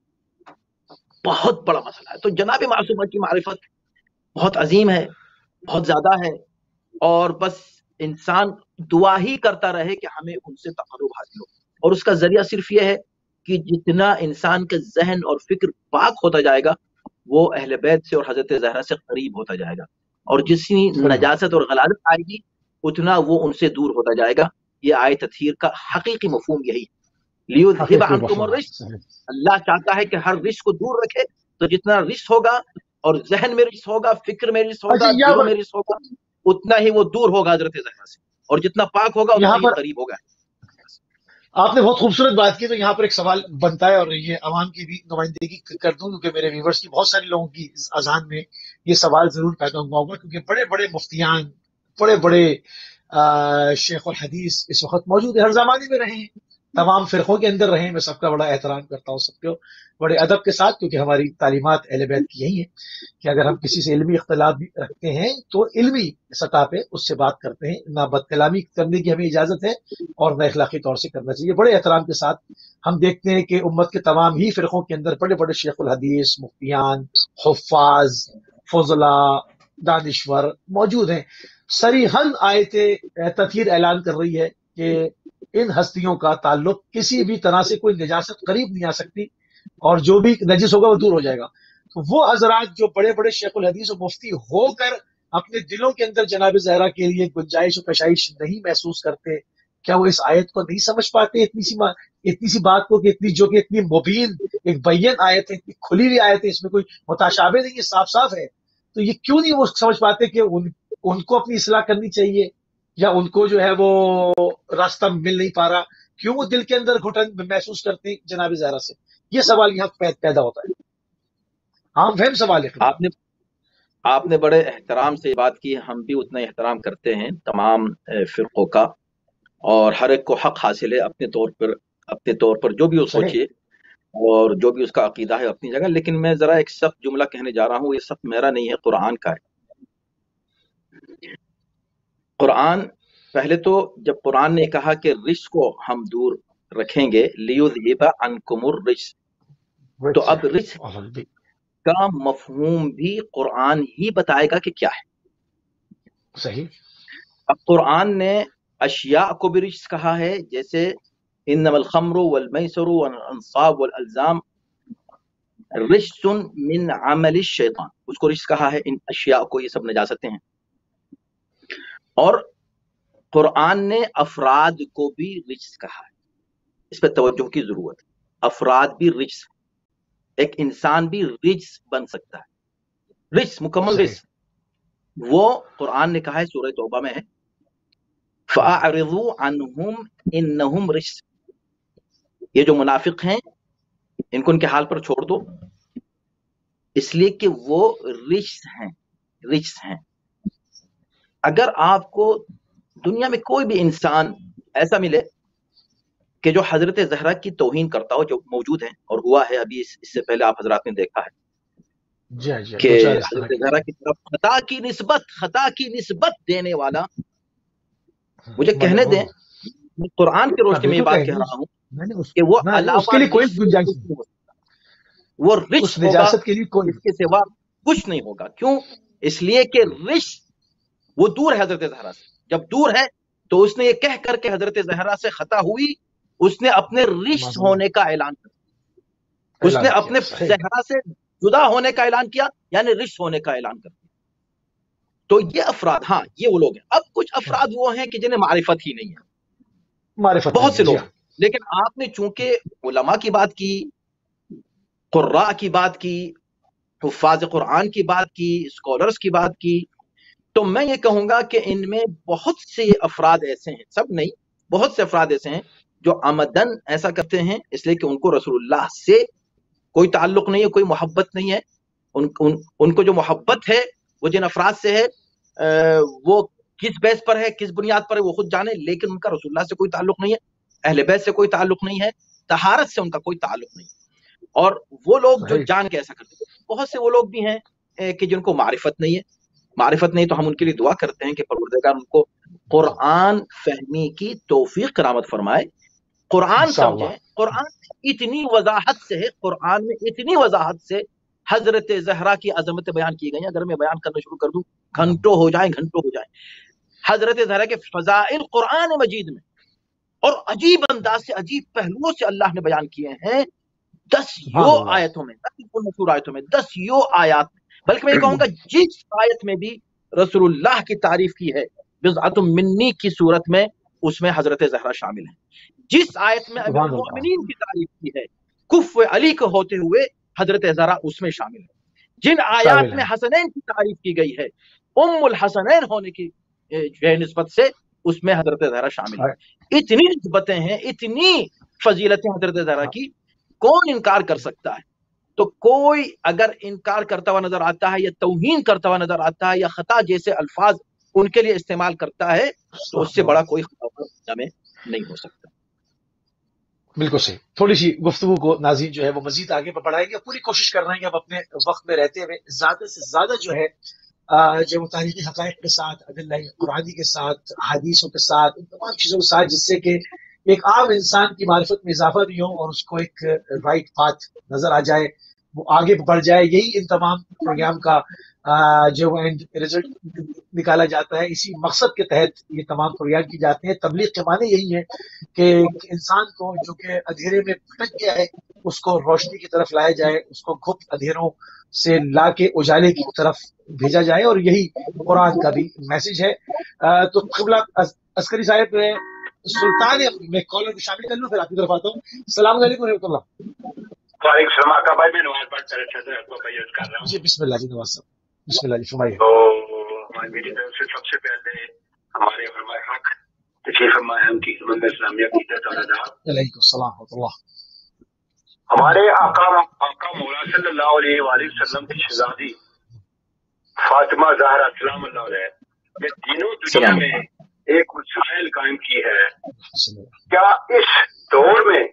بہت بڑا مسئلہ ہے. تو جناب معصومہ کی معرفت بہت عظیم ہے، بہت زیادہ ہے، اور بس انسان دعا ہی کرتا رہے کہ ہمیں ان سے تقرب حاصل ہو. اور اس کا ذریعہ صرف یہ ہے کہ جتنا انسان کا ذہن اور فکر پاک ہوتا جائے گا وہ اہل بیت سے اور حضرت زہرا سے قریب ہوتا جائے گا، اور جتنی نجاست اور غلاظت آئے گی اتنا وہ ان سے دور ہوتا جائے گا. یہ آیت تطہیر کا حقیقی مفہوم یہی ہے. لیذھب عنکم الرجس، اللہ چاہتا ہے کہ ہر رجس کو دور رکھے. تو جتنا رجس ہوگا اور ذہن میں رجس ہوگا، فکر میں رجس ہوگا، دلوں میں رجس ہوگا، اتنا ہی وہ دور ہوگا حضرت زہرا سے، اور جتنا پاک ہوگا اتنا ہی قریب ہوگا. آپ نے بہت خوبصورت بات کی. تو یہاں پر ایک سوال بنتا ہے اور یہ عوام کی بھی نمائندگی کر دوں کیونکہ میرے ویورز کی بہت سارے لوگوں کی اذہان میں یہ سوال ضرور پیدا ہوا ہوگا، کیونکہ بڑے بڑے مفتیان، بڑے بڑے شیخ الحدیث اس وقت موجود ہیں، ہر زمانے میں رہے ہیں، تمام فرقوں کے اندر رہے ہیں. میں سب کا بڑا احترام کرتا ہوں، سب کو بڑے ادب کے ساتھ، کیونکہ ہماری تعلیمات اہل بیت کی یہی ہے کہ اگر ہم کسی سے علمی اختلاف بھی رکھتے ہیں تو علمی سطح پہ اس سے بات کرتے ہیں، نہ بد کلامی کرنے کی ہمیں اجازت ہے اور نہ اخلاقی طور سے کرنا چاہیے. بڑے احترام کے ساتھ ہم دیکھتے ہیں کہ امت کے تمام ہی فرقوں کے اندر بڑے بڑے شیخ الحدیث، مفتیان، حفاظ، فضلاء، دانشور موجود ہیں. صریحاً آیت تطہیر اعلان کر رہی ہے کہ ان ہستیوں کا تعلق کسی بھی طرح سے کوئی نجاست قریب نہیں آ سکتی، اور جو بھی نجس ہوگا وہ دور ہو جائے گا. تو وہ حضرات جو بڑے بڑے شیخ الحدیث و مفتی ہو کر اپنے دلوں کے اندر جناب زہرا کے لیے گنجائش و کشائش نہیں محسوس کرتے، کیا وہ اس آیت کو نہیں سمجھ پاتے؟ اتنی سی اتنی سی بات کو کہ اتنی جو کہ اتنی مبین ایک بین آیت ہے، اتنی کھلی ہوئی آیت ہے، اس میں کوئی متشابہ نہیں ہے، صاف صاف ہے. تو یہ کیوں نہیں وہ سمجھ پاتے کہ ان ان کو اپنی اصلاح کرنی چاہیے، یا ان کو جو ہے وہ راستہ مل نہیں پا رہا کیوں وہ دل کے اندر گھٹن محسوس کرتی جناب زہرا سے؟ یہ سوال یہاں پیدا ہوتا ہے، عام فہم سوال ہے۔ آپ نے آپ نے بڑے احترام سے بات کی، ہم بھی اتنا احترام کرتے ہیں تمام فرقوں کا، اور ہر ایک کو حق حاصل ہے اپنے طور پر اپنے طور پر جو بھی وہ سوچے اور جو بھی اس کا عقیدہ ہے اپنی جگہ۔ لیکن میں ذرا ایک سخت جملہ کہنے جا رہا ہوں، یہ سخت میرا نہیں ہے، قرآن کا ہے۔ قرآن پہلے تو جب قرآن نے کہا کہ رجس کو ہم دور رکھیں گے، لیذھب عنکم الرجس، تو اب رجس کا مفہوم بھی قرآن ہی بتائے گا کہ کیا ہے۔ صحیح۔ اب قرآن نے اشیاء کو بھی رجس کہا ہے، جیسے انما الخمر والمیسر والانصاب والالزام رجس من عمل الشیطان، اس کو رجس کہا ہے، ان اشیاء کو، یہ سب نجاستیں ہیں۔ اور قرآن نے افراد کو بھی رجس کہا ہے، اس پہ توجہ کی ضرورت ہے۔ افراد بھی رجس، ایک انسان بھی رجس بن سکتا ہے، رجس مکمل رجس، وہ قرآن نے کہا ہے سورہ توبہ میں ہے فَأَعْرِضُوا عَنْهُمْ إِنَّهُمْ رِجْسٌ، یہ جو منافق ہیں ان کو ان کے حال پر چھوڑ دو، اس لیے کہ وہ رجس ہیں، رجس ہیں۔ اگر آپ کو دنیا میں کوئی بھی انسان ایسا ملے کہ جو حضرت زہرا کی توہین کرتا ہو، جو موجود ہیں اور ہوا ہے ابھی، اس سے پہلے آپ حضرات نے دیکھا ہے جی جی کہ حضرت زہرا کی طرف خطا کی نسبت خطا کی نسبت دینے والا، مجھے کہنے دیں، قرآن کی روشنی میں یہ بات کہہ رہا ہوں کہ وہ اس کے لیے کوئی گنجائش نہیں، وہ رجس ہوگا، نجاست کے لیے کوئی اس کے سوا کچھ نہیں ہوگا۔ کیوں؟ اس لیے کہ رجس وہ دور ہے حضرت زہرا سے، جب دور ہے تو اس نے یہ کہہ کر کے حضرت زہرا سے خطا ہوئی، اس نے اپنے رجس ہونے کا اعلان کیا، اس نے اپنے زہرا سے جدا ہونے کا اعلان کیا، یعنی رجس ہونے کا اعلان کر دیا۔ تو یہ افراد، ہاں یہ وہ لوگ ہیں۔ اب کچھ افراد وہ ہیں کہ جنہیں معرفت ہی نہیں ہے، معرفت بہت سے لوگ، لیکن آپ نے چونکہ علماء کی بات کی، قراء کی بات کی، حفاظ قرآن کی بات کی، اسکالرز کی بات کی، تو میں یہ کہوں گا کہ ان میں بہت سے افراد ایسے ہیں، سب نہیں، بہت سے افراد ایسے ہیں جو عمدن ایسا کرتے ہیں اس لیے کہ ان کو رسول اللہ سے کوئی تعلق نہیں ہے، کوئی محبت نہیں ہے۔ ان, ان, ان کو جو محبت ہے وہ جن افراد سے ہے، وہ کس بیس پر ہے، کس بنیاد پر ہے، وہ خود جانے، لیکن ان کا رسول اللہ سے کوئی تعلق نہیں ہے، اہل بیت سے کوئی تعلق نہیں ہے، طہارت سے ان کا کوئی تعلق نہیں ہے۔ اور وہ لوگ جو جان کے ایسا کرتے ہیں، بہت سے وہ لوگ بھی ہیں کہ جن کو معرفت نہیں ہے، معرفت نہیں، تو ہم ان کے لیے دعا کرتے ہیں کہ پروردگار ان کو قرآن فہمی کی توفیق کرامت فرمائے، قرآن سمجھیں۔ قرآن اتنی وضاحت سے ہے، قرآن میں اتنی وضاحت سے حضرت زہرا کی عظمت بیان کی گئی ہیں، اگر میں بیان کرنا شروع کر دوں گھنٹوں ہو جائیں گھنٹوں ہو جائیں۔ حضرت زہرا کے فضائل قرآن مجید میں اور عجیب انداز سے، عجیب پہلوؤں سے اللہ نے بیان کیے ہیں، دس یو آیتوں میں، دس آیتوں میں، دس یو آیات میں، بلکہ میں یہ کہوں گا جس آیت میں بھی رسول اللہ کی تعریف کی ہے بضعۃ منی کی صورت میں، اس میں حضرت زہرا شامل ہیں۔ جس آیت میں امیر المؤمنین کی تعریف کی ہے کف علی کو ہوتے ہوئے، حضرت زہرا اس میں شامل ہے۔ جن آیات میں حسنین کی تعریف کی گئی ہے ام الحسنین ہونے کی نسبت سے، اس میں حضرت زہرا شامل ہے۔ اتنی نسبتیں ہیں، اتنی فضیلتیں حضرت زہرا کی، کون انکار کر سکتا ہے؟ تو کوئی اگر انکار کرتا ہوا نظر آتا ہے یا توہین کرتا ہوا نظر آتا ہے یا خطا جیسے الفاظ ان کے لیے استعمال کرتا ہے، تو اس سے بڑا کوئی خطا ہمیں نہیں ہو سکتا۔ بالکل صحیح۔ تھوڑی سی گفتگو کو ناظرین جو ہے وہ مزید آگے بڑھائیں گے، پوری کوشش کر رہے ہیں کہ ہم اپنے وقت میں رہتے ہوئے زیادہ سے زیادہ جو ہے جو تاریخی حقائق کے ساتھ، ادلہ قرآنی کے ساتھ، حدیثوں کے ساتھ، ان تمام چیزوں کے ساتھ، جس سے کہ ایک عام انسان کی معرفت میں اضافہ بھی ہو اور اس کو ایک رائٹ پاتھ نظر آ جائے، وہ آگے بڑھ جائے۔ یہی ان تمام پروگرام کا جو رزلٹ نکالا جاتا ہے، اسی مقصد کے تحت یہ تمام پروگرام کی جاتے ہیں۔ تبلیغ کے معنی یہی ہے کہ انسان کو جو کہ اندھیرے میں بھٹک گیا ہے، اس کو روشنی کی طرف لایا جائے، اس کو گپت اندھیروں سے لا کے اجالے کی طرف بھیجا جائے، اور یہی قرآن کا بھی میسج ہے۔ تو قبلہ عسکری صاحب، سلطان میں کالر کو شامل کر لوں، پھر آپ کی طرف آتا ہوں۔ السلام علیکم و رحمۃ اللہ۔ وعلیکم السلام کا بھائی، میں نماز پڑھ کر اچھا سے کو بیعت کر رہا ہوں۔ جی بسم اللہ جی، نواز صاحب بسم اللہ جی، فرمائیے۔ تو میری طرف سے سب سے پہلے ہمارے علماء حق तशरीफ फरमाए उनकी खिदमत में इस्लामी अकीदत और आदाब। अलैकुम सलाम व रहमतुल्लाह। हमारे आका आका मौला सल्लल्लाहु अलैहि वसल्लम की शहजादी फातिमा ज़हरा सलामुल्लाह अलैहा ने तीनों दुनिया में एक मिसाइल कायम की है। क्या इस दौर में,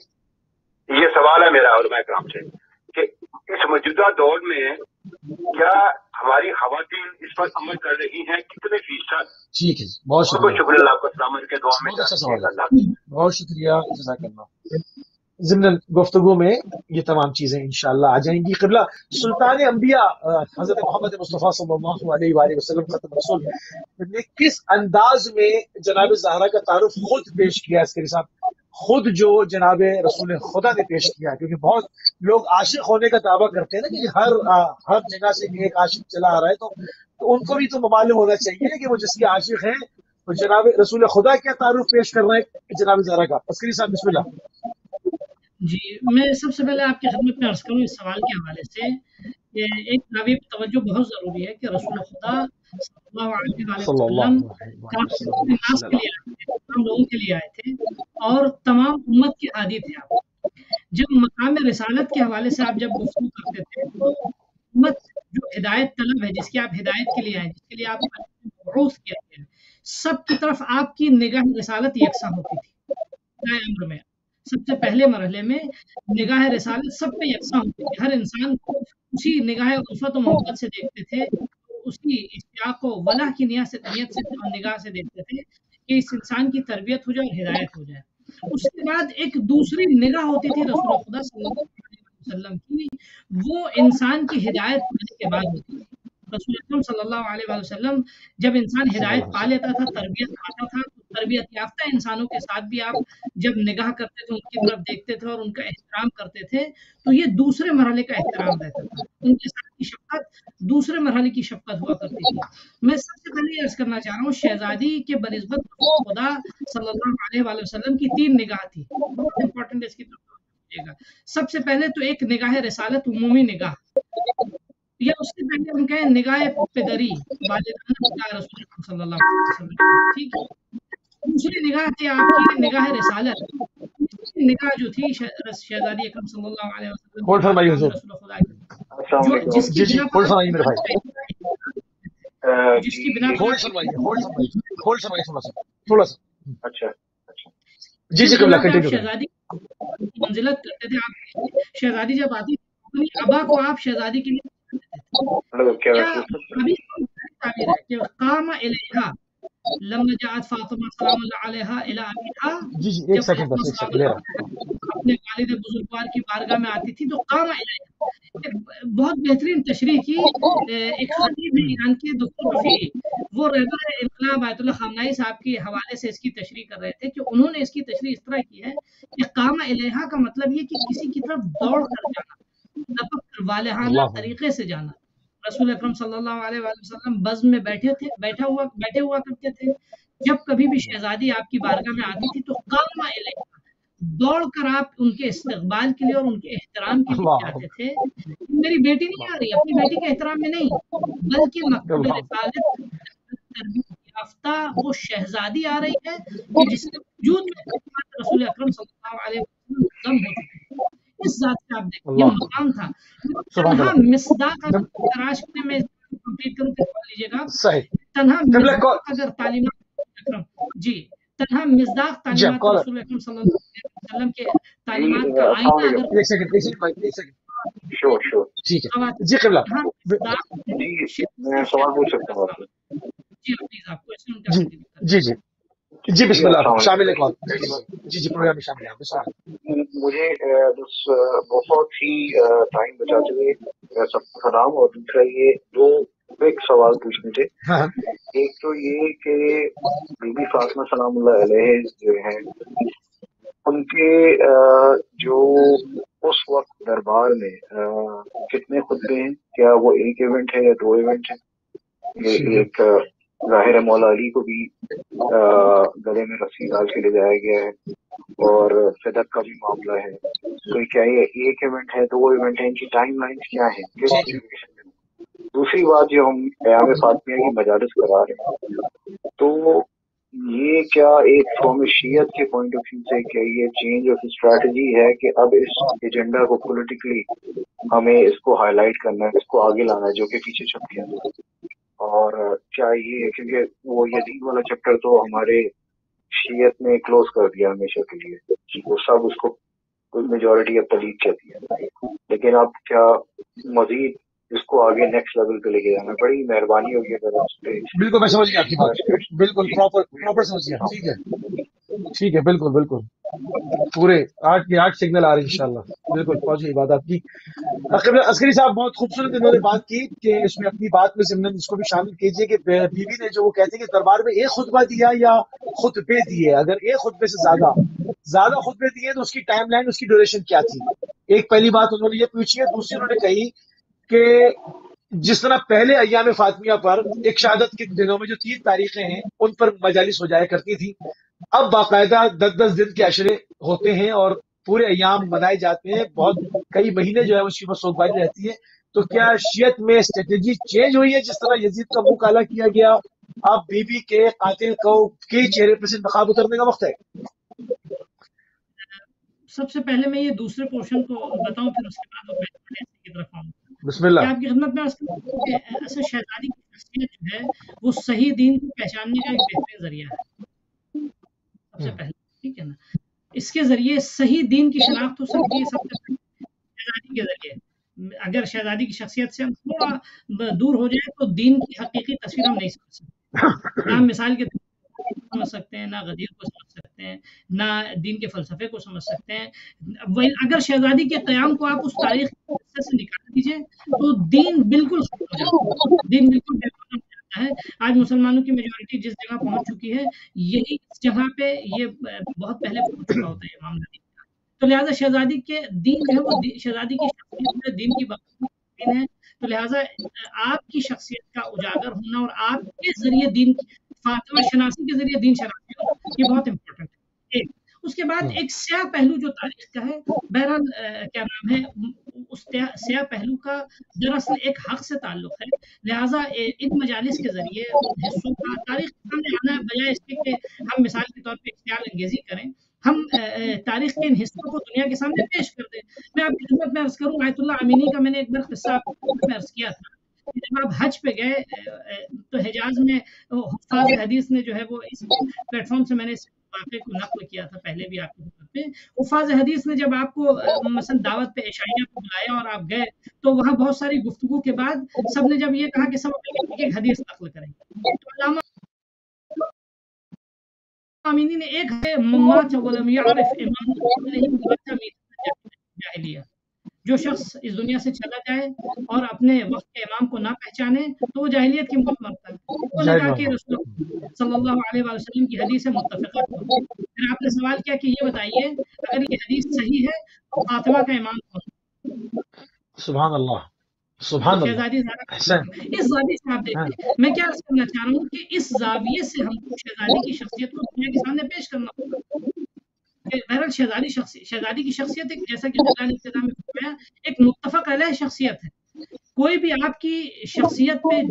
ये सवाल है मेरा उलमा इकराम से, कि इस मौजूदा दौर में क्या हमारी खवातीन इस पर अमल कर रही हैं, कितने फीसद? ठीक है, बहुत बहुत शुक्रिया, शुक्रिया, आपको सलामत के दुआ में। बहुत अच्छा सवाल है, बहुत शुक्रिया, जज़ाकल्लाह। ज़िम्नन गुफ्तगू में ये तमाम चीज़ें इंशाअल्लाह आ जाएंगी। क़िबला सुल्तान अंबिया हज़रत मोहम्मद मुस्तफ़ा सल्लल्लाहु अलैहि वसल्लम ख़त्म रसूल ने किस अंदाज में जनाब ज़हरा का तारुफ खुद पेश किया, इसके साहब खुद जो जनाब रसूल खुदा ने पेश किया, क्योंकि बहुत लोग आशिक होने का दावा करते हैं ना कि हर आ, हर जगह से एक आशिक चला आ रहा है, तो, तो उनको भी तो मालूम होना चाहिए कि वो जिसके आशिक हैं तो जनाब रसूल खुदा क्या तारुफ पेश कर रहे हैं जनाब ज़हरा का। अस्करी साहब बिस्मिल्लाह। जी, मैं सबसे पहले आपकी खिदमत में अर्ज करूँ इस सवाल के हवाले से, ये एक नावी पर तवज्जो बहुत ज़रूरी है कि रसूल खुदा सल्लल्लाहु अलैहि वसल्लम काफ़ी नास के लिए आए थे, तमाम लोगों के लिए आए थे और तमाम उम्मत के हादी थे आप। जब मकाम रिसालत के हवाले से आप जब गुफ्तगू करते थे तो उम्मत जो हिदायत तलब है, जिसकी आप हिदायत के लिए आए, जिसके लिए आप मबऊस किया गया, सब की तरफ आपकी निगाह रिसालत यकसा होती थी। नए अम्र में सबसे पहले मरहले में निगाह रिसालत सब पे यकसा होती थी, हर इंसान को उसी निगाह उल्फत और मोहब्बत से देखते थे, उसी इश्तियाक को वला की नियत से नियत से और निगाह से देखते थे कि इस इंसान की तरबियत हो जाए और हिदायत हो जाए। उसके बाद एक दूसरी निगाह होती थी रसूल खुदा सल्लल्लाहु अलैहि वसल्लम की, वो इंसान की हिदायत पाने के बाद होती थी। रसूल अकरम सल्लल्लाहु अलैहि वसल्लम जब इंसान हिदायत पा लेता था, तरबियत पाता था, तो तरबियत याफ्ता इंसानों के साथ भी आप जब निगाह करते थे, उनकी तरफ देखते थे और उनका एहतराम करते थे, तो ये दूसरे मरहले का एहतराम रहता था। उनके साथ की शफ़क़त दूसरे मरहले की शफ़क़त हुआ करती थी। मैं सबसे पहले ये अर्ज़ करना चाह रहा हूँ, शहज़ादी के बनिस्बत खुदा सल्लल्लाहु अलैहि वसल्लम की तीन निगाह थी। बहुत इम्पोर्टेंट है, इसकी तरफ देखिएगा। सबसे पहले तो एक निगाह रिसालत, उमूमी निगाह, या उससे पहले हम कहें निगाह पेदरी, वालिदाना निगाह रसूल सल्लल्लाहु अलैहि वसल्लम, ठीक है। दूसरी निगाह थी आपकी निगाह रिसालत, निगाह जो थी शहज़ादी अकरम सल्लल्लाहु अलैहि वसल्लम होल्ड फरमाइए हुजूर। रसूल खुदा जो जिसकी बिना होल्ड फरमाइए मेरे भाई, जिसकी बिना होल्ड फरमाइए, होल्ड फरमाइए, होल्ड फरमाइए थोड़ा सा, थोड़ा सा। अच्छा अच्छा जी जी कबला कंटिन्यू करें। शहज़ादी मंजिलत करते थे आप, शहज़ादी जब आती अपनी अबा को आप शहज़ादी के लिए क्या अभी ताबीर है कि कामा इलैहा लम्मा जात फातिमा सलामुल्लाह अलैहा इला अबीहा, जी जी एक सेकंड बस, एक सेकंड ले रहा अपने वालिद बुजुर्गवार की बारगाह में आती थी, तो कामा इलैहा बहुत बेहतरीन तशरीह की एक खतीब ईरान के डॉक्टर रफी, वो रहबर इनकलाब आयतुल्लाह खामनाई साहब के हवाले से इसकी तशरीह कर रहे थे कि उन्होंने इसकी तशरीह इस तरह की है कि कामा इलैहा का मतलब ये कि किसी की तरफ दौड़ कर जाना, लपक कर वालिहाना तरीके से जाना। रसूल अकरम सल्लल्लाहु अलैहि वसल्लम बज़्म में बैठे थे, बैठा हुआ बैठे हुआ करते थे। जब कभी भी शहज़ादी आपकी बारगाह में आती थी तो कामा इलैहा, दौड़ कर आप उनके इस्तकबाल के लिए और उनके एहतराम के लिए जाते थे। मेरी बेटी नहीं आ रही, अपनी बेटी के एहतराम में नहीं, बल्कि मकतूब रिसालत तरबियत याफ्ता वो शहज़ादी आ रही है कि जिसके वजूद में रसूल अकरम सल्लल्लाहु अलैहि वसल्लम दम हो चुके हैं। इस जात से आप देखिए, ये मकाम था। तन्हा मिस्दाक अगर तराश करने में कंप्लीट करूं तो पढ़ लीजिएगा, तन्हा मिस्दाक अगर तालीमात जी तन्हा मिस्दाक तालीमात रसूल अकरम सल्लल्लाहु अलैहि वसल्लम के तालीमात का आईना अगर एक सेकंड एक सेकंड एक सेकंड श्योर श्योर ठीक है जी क़िबला जी मैं सवाल पूछ सकता हूं आपसे? जी प्लीज आप क्वेश्चन जी जी जी जी बिस्मिल्लाह, शामिल है कॉल। जी जी प्रोग्राम में शामिल है। बिस्मिल्लाह। मुझे बस बहुत ही टाइम बचाते हुए सबको सलाम, और दूसरा ये दो क्विक सवाल पूछने थे। हाँ। एक तो ये कि बीबी फातिमा सलामुल्लाह अलैहा जो हैं उनके जो उस वक्त दरबार में कितने खुतबे हैं, क्या वो एक इवेंट है या दो इवेंट है? ये एक ज़ाहिर मौला अली को भी आ, गले में रस्सी डाल के ले जाया गया है, और सदक का भी मामला है, तो क्या ये एक इवेंट है, दो इवेंट है, इनकी टाइम लाइन क्या है, किस सिचुएशन में? दूसरी बात, जो हम क़याम फातिमिया की मजालिस करा रहे हैं, तो یہ کیا ایک قوم شیعت کے پوائنٹ آف ویو سے کیا یہ چینج آف اسٹریٹجی ہے کہ اب اس ایجنڈا کو پولیٹیکلی ہمیں اس کو ہائی لائٹ کرنا ہے، اس کو آگے لانا ہے جو کہ پیچھے چھپ گیا؟ اور کیا یہ کیونکہ وہ یزید والا چیپٹر تو ہمارے شیعت نے کلوز کر دیا ہمیشہ کے لیے، وہ سب اس کو میجورٹی اب پلیت کہتی ہے، لیکن اب کیا مزید اس کو آگے نیکسٹ لیول پہ لے کے جانا؟ بڑی مہربانی ہوگی اگر اس پہ بالکل میں سمجھ گیا آپ کی بات، بالکل پراپر پراپر سمجھ گیا. ٹھیک ہے ٹھیک ہے بالکل بالکل پورے آٹھ کی آٹھ سگنل آ رہے ہیں انشاءاللہ. بالکل پہنچ گئی بات آپ کی. عسکری صاحب بہت خوبصورت انہوں نے بات کی کہ اس میں اپنی بات میں ضمن اس کو بھی شامل کیجئے کہ بی بی نے جو وہ کہتے ہیں کہ دربار میں ایک خطبہ دیا یا خطبے دیے، اگر ایک خطبے سے زیادہ زیادہ خطبے دیے تو اس کی ٹائم لائن، اس کی ڈیوریشن کیا تھی؟ ایک پہلی بات انہوں نے یہ پوچھی ہے. دوسری انہوں نے کہی کہ جس طرح پہلے ایام فاطمیہ پر ایک شہادت کے دنوں میں جو تین تاریخیں ہیں ان پر مجالس ہو جایا کرتی تھی، اب باقاعدہ دس دس دن کے عشرے ہوتے ہیں اور پورے ایام منائے جاتے ہیں، بہت کئی مہینے جو ہے اس کی مسوق بازی رہتی ہے. تو کیا شیعت میں اسٹریٹجی چینج ہوئی ہے؟ جس طرح یزید کا منہ کالا کیا گیا، اب بی بی کے قاتل کو کے چہرے پر سے نقاب اترنے کا وقت ہے. سب سے پہلے میں یہ دوسرے پورشن کو بتاؤں، پھر اس کے بعد وہ پہلے کی طرف آؤں. بسم اللہ. کہ آپ کی خدمت میں عرض کروں کہ اصل شہزادی کی شخصیت جو ہے وہ صحیح دین کو پہچاننے کا ایک بہترین ذریعہ ہے. سب سے پہلے ٹھیک ہے نا، اس کے ذریعے صحیح دین کی شناخت ہو سکتی ہے سب سے پہلے شہزادی کے ذریعے. اگر شہزادی کی شخصیت سے ہم تھوڑا دور ہو جائے تو دین کی حقیقی تصویر ہم نہیں سمجھ سکتے. نہ مثال کے سمجھ سکتے ہیں، نہ غدیر کو سمجھ سکتے ہیں، نہ دین کے فلسفے کو سمجھ سکتے ہیں. اگر شہزادی کے قیام کو آپ اس تاریخ سے نکال دیجئے تو دین بالکل ختم ہو جاتا ہے، دین بالکل ڈیولپ ہو جاتا ہے. آج مسلمانوں کی میجورٹی جس جگہ پہنچ چکی ہے، یہی اس جگہ پہ یہ بہت پہلے پہنچ چکا ہوتا ہے معاملہ دین کا. تو لہٰذا شہزادی کے دین جو ہے وہ شہزادی کی شخصیت ہے، دین کی دین ہے. تو لہٰذا آپ کی شخصیت کا اجاگر ہونا اور آپ کے ذریعے دین فاطمہ شناسی کے ذریعے دین شناسی ہونا، یہ بہت امپورٹنٹ ہے. ایک اس کے بعد ایک سیاہ پہلو جو تاریخ کا ہے، بہرحال کیا نام ہے، اس سیاہ پہلو کا دراصل ایک حق سے تعلق ہے. لہٰذا ان مجالس کے ذریعے ان حصوں کا تاریخ سامنے آنا ہے، بجائے اس کے کہ ہم مثال کے طور پہ اختیار انگیزی کریں، ہم تاریخ کے ان حصوں کو دنیا کے سامنے پیش کر دیں. میں آپ کی خدمت میں عرض کروں، آیت اللہ امینی کا میں نے ایک بار قصہ آپ کی خدمت میں عرض کیا تھا. جب آپ حج پہ گئے تو حجاز میں حفاظ حدیث نے جو ہے وہ اس پلیٹ فارم سے میں نے اس واقعے کو نقل کیا تھا پہلے بھی آپ کی خدمت میں. حفاظ حدیث نے جب آپ کو مثلا دعوت پہ عشائیہ کو بلایا اور آپ گئے تو وہاں بہت ساری گفتگو کے بعد سب نے جب یہ کہا کہ سب اپنی ایک حدیث نقل کریں، تو علامہ امینی نے ایک مات ولم یعرف امام جاہلیہ، جو شخص اس دنیا سے چلا جائے اور اپنے وقت کے امام کو نہ پہچانے تو وہ جاہلیت کی موت مرتا ہے. انہوں نے کہا کہ رسول صلی اللہ علیہ وسلم کی حدیث متفقہ. پھر آپ نے سوال کیا کہ یہ بتائیے اگر یہ حدیث صحیح ہے تو فاطمہ کا امام کون؟ سبحان اللہ سبحان شہزادی اللہ. اس زاویے سے آپ دیکھیں، میں کیا عرض کرنا چاہ رہا ہوں کہ اس زاویے سے ہم کو شہزادی کی شخصیت کو دنیا کے سامنے پیش کرنا ہوگا. بہرحال شہزادی شخصیت شہزادی کی شخصیت ایک، جیسا کہ اللہ نے ابتدا میں فرمایا، ایک متفق علیہ شخصیت ہے. کوئی بھی آپ کی شخصیت پہ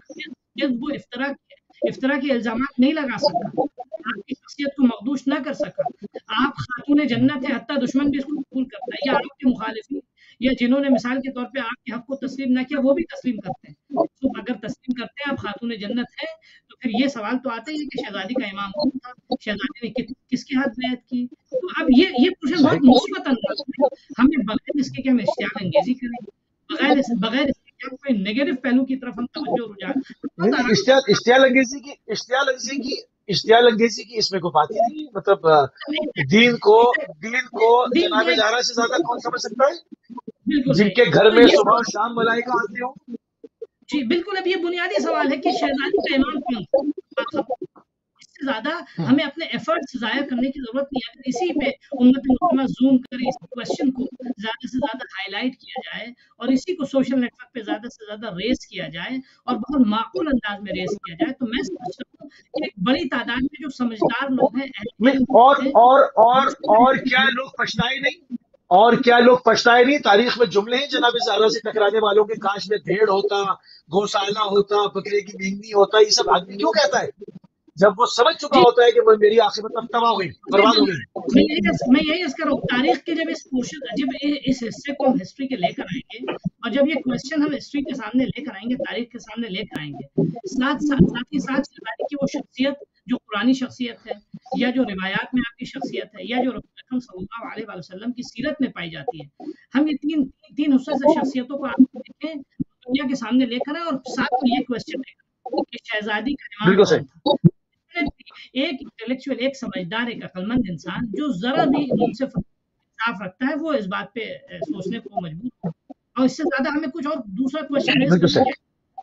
جذب و افطرا افطرا کے الزامات نہیں لگا سکا، آپ کی شخصیت کو مخدوش نہ کر سکا. آپ خاتون جنت ہے، حتیٰ دشمن بھی اس کو قبول کرتا ہے، یا آپ کے مخالفین یا جنہوں نے مثال کے طور پہ آپ کے حق کو تسلیم نہ کیا وہ بھی تسلیم کرتے ہیں. تو اگر تسلیم کرتے ہیں آپ خاتون جنت ہے تو پھر یہ سوال تو آتا ہی ہے کہ شہزادی کا امام کون تھا، شہزادی نے کس کے ہاتھ بیعت کی. تو اب یہ یہ پوشن بہت مثبت انداز ہے. ہمیں بغیر اس کے کہ ہم اشتعال انگیزی کریں، بغیر اس بغیر اس کے کہ ہم کوئی نیگیٹو پہلو کی طرف ہم توجہ رجحان اشتعال انگیزی کی اشتعال انگیزی کی اشتعال انگیزی کی اس میں کوئی بات ہی نہیں. مطلب دین کو دین کو جناب زہرا سے زیادہ کون سمجھ سکتا ہے جن کے گھر میں صبح و شام ملائکہ آتے ہوں. جی بالکل. اب یہ بنیادی سوال ہے کہ شہزادی کا امام کون تھا. اس سے زیادہ ہمیں اپنے ایفرٹس ضائع کرنے کی ضرورت نہیں ہے. اگر اسی پہ امت مسلمہ زوم کرے، اس کوشچن کو زیادہ سے زیادہ ہائی لائٹ کیا جائے اور اسی کو سوشل نیٹ ورک پہ زیادہ سے زیادہ ریس کیا جائے اور بہت معقول انداز میں ریس کیا جائے تو میں سمجھتا ہوں کہ ایک بڑی تعداد میں جو سمجھدار لوگ ہیں اور اور اور اور کیا لوگ پچھتائے نہیں اور کیا لوگ پچھتائے نہیں تاریخ میں جملے ہیں جناب زہرا سے ٹکرانے والوں کے، کاش میں بھیڑ ہوتا، گوشالہ ہوتا، بکرے کی مینگنی ہوتا. یہ سب آدمی کیوں کہتا ہے؟ جب وہ سمجھ چکا ہوتا ہے کہ وہ میری آخرت اب تباہ ہو گئی، برباد ہو گئی. میں یہی میں یہی عرض کر رہا ہوں، تاریخ کے جب اس پورشن جب اس حصے کو ہم ہسٹری کے لے کر آئیں گے، اور جب یہ کوشچن ہم ہسٹری کے سامنے لے کر آئیں گے، تاریخ کے سامنے لے کر آئیں گے، ساتھ ساتھ ساتھ ہی ساتھ شہزادی کی وہ شخصیت جو قرآنی شخصیت ہے، یا جو روایات میں آپ کی شخصیت ہے، یا جو رسول اکرم صلی اللہ علیہ وآلہ وسلم کی سیرت میں پائی جاتی ہے، ہم یہ تین تین حصے سے شخصیتوں کو آپ دیکھیں، دنیا کے سامنے لے کر آئیں، اور ساتھ میں یہ کوشچن لے کر کہ شہزادی کا امام بالکل کون صحیح. تھا. ایک انٹلیکچوئل، ایک سمجھدار، ایک عقل مند انسان جو ذرا بھی منصف انصاف رکھتا ہے، وہ اس بات پہ سوچنے کو مجبور ہے، اور اس سے زیادہ ہمیں کچھ اور دوسرا کوشچن ریز بالکل کرنے صحیح،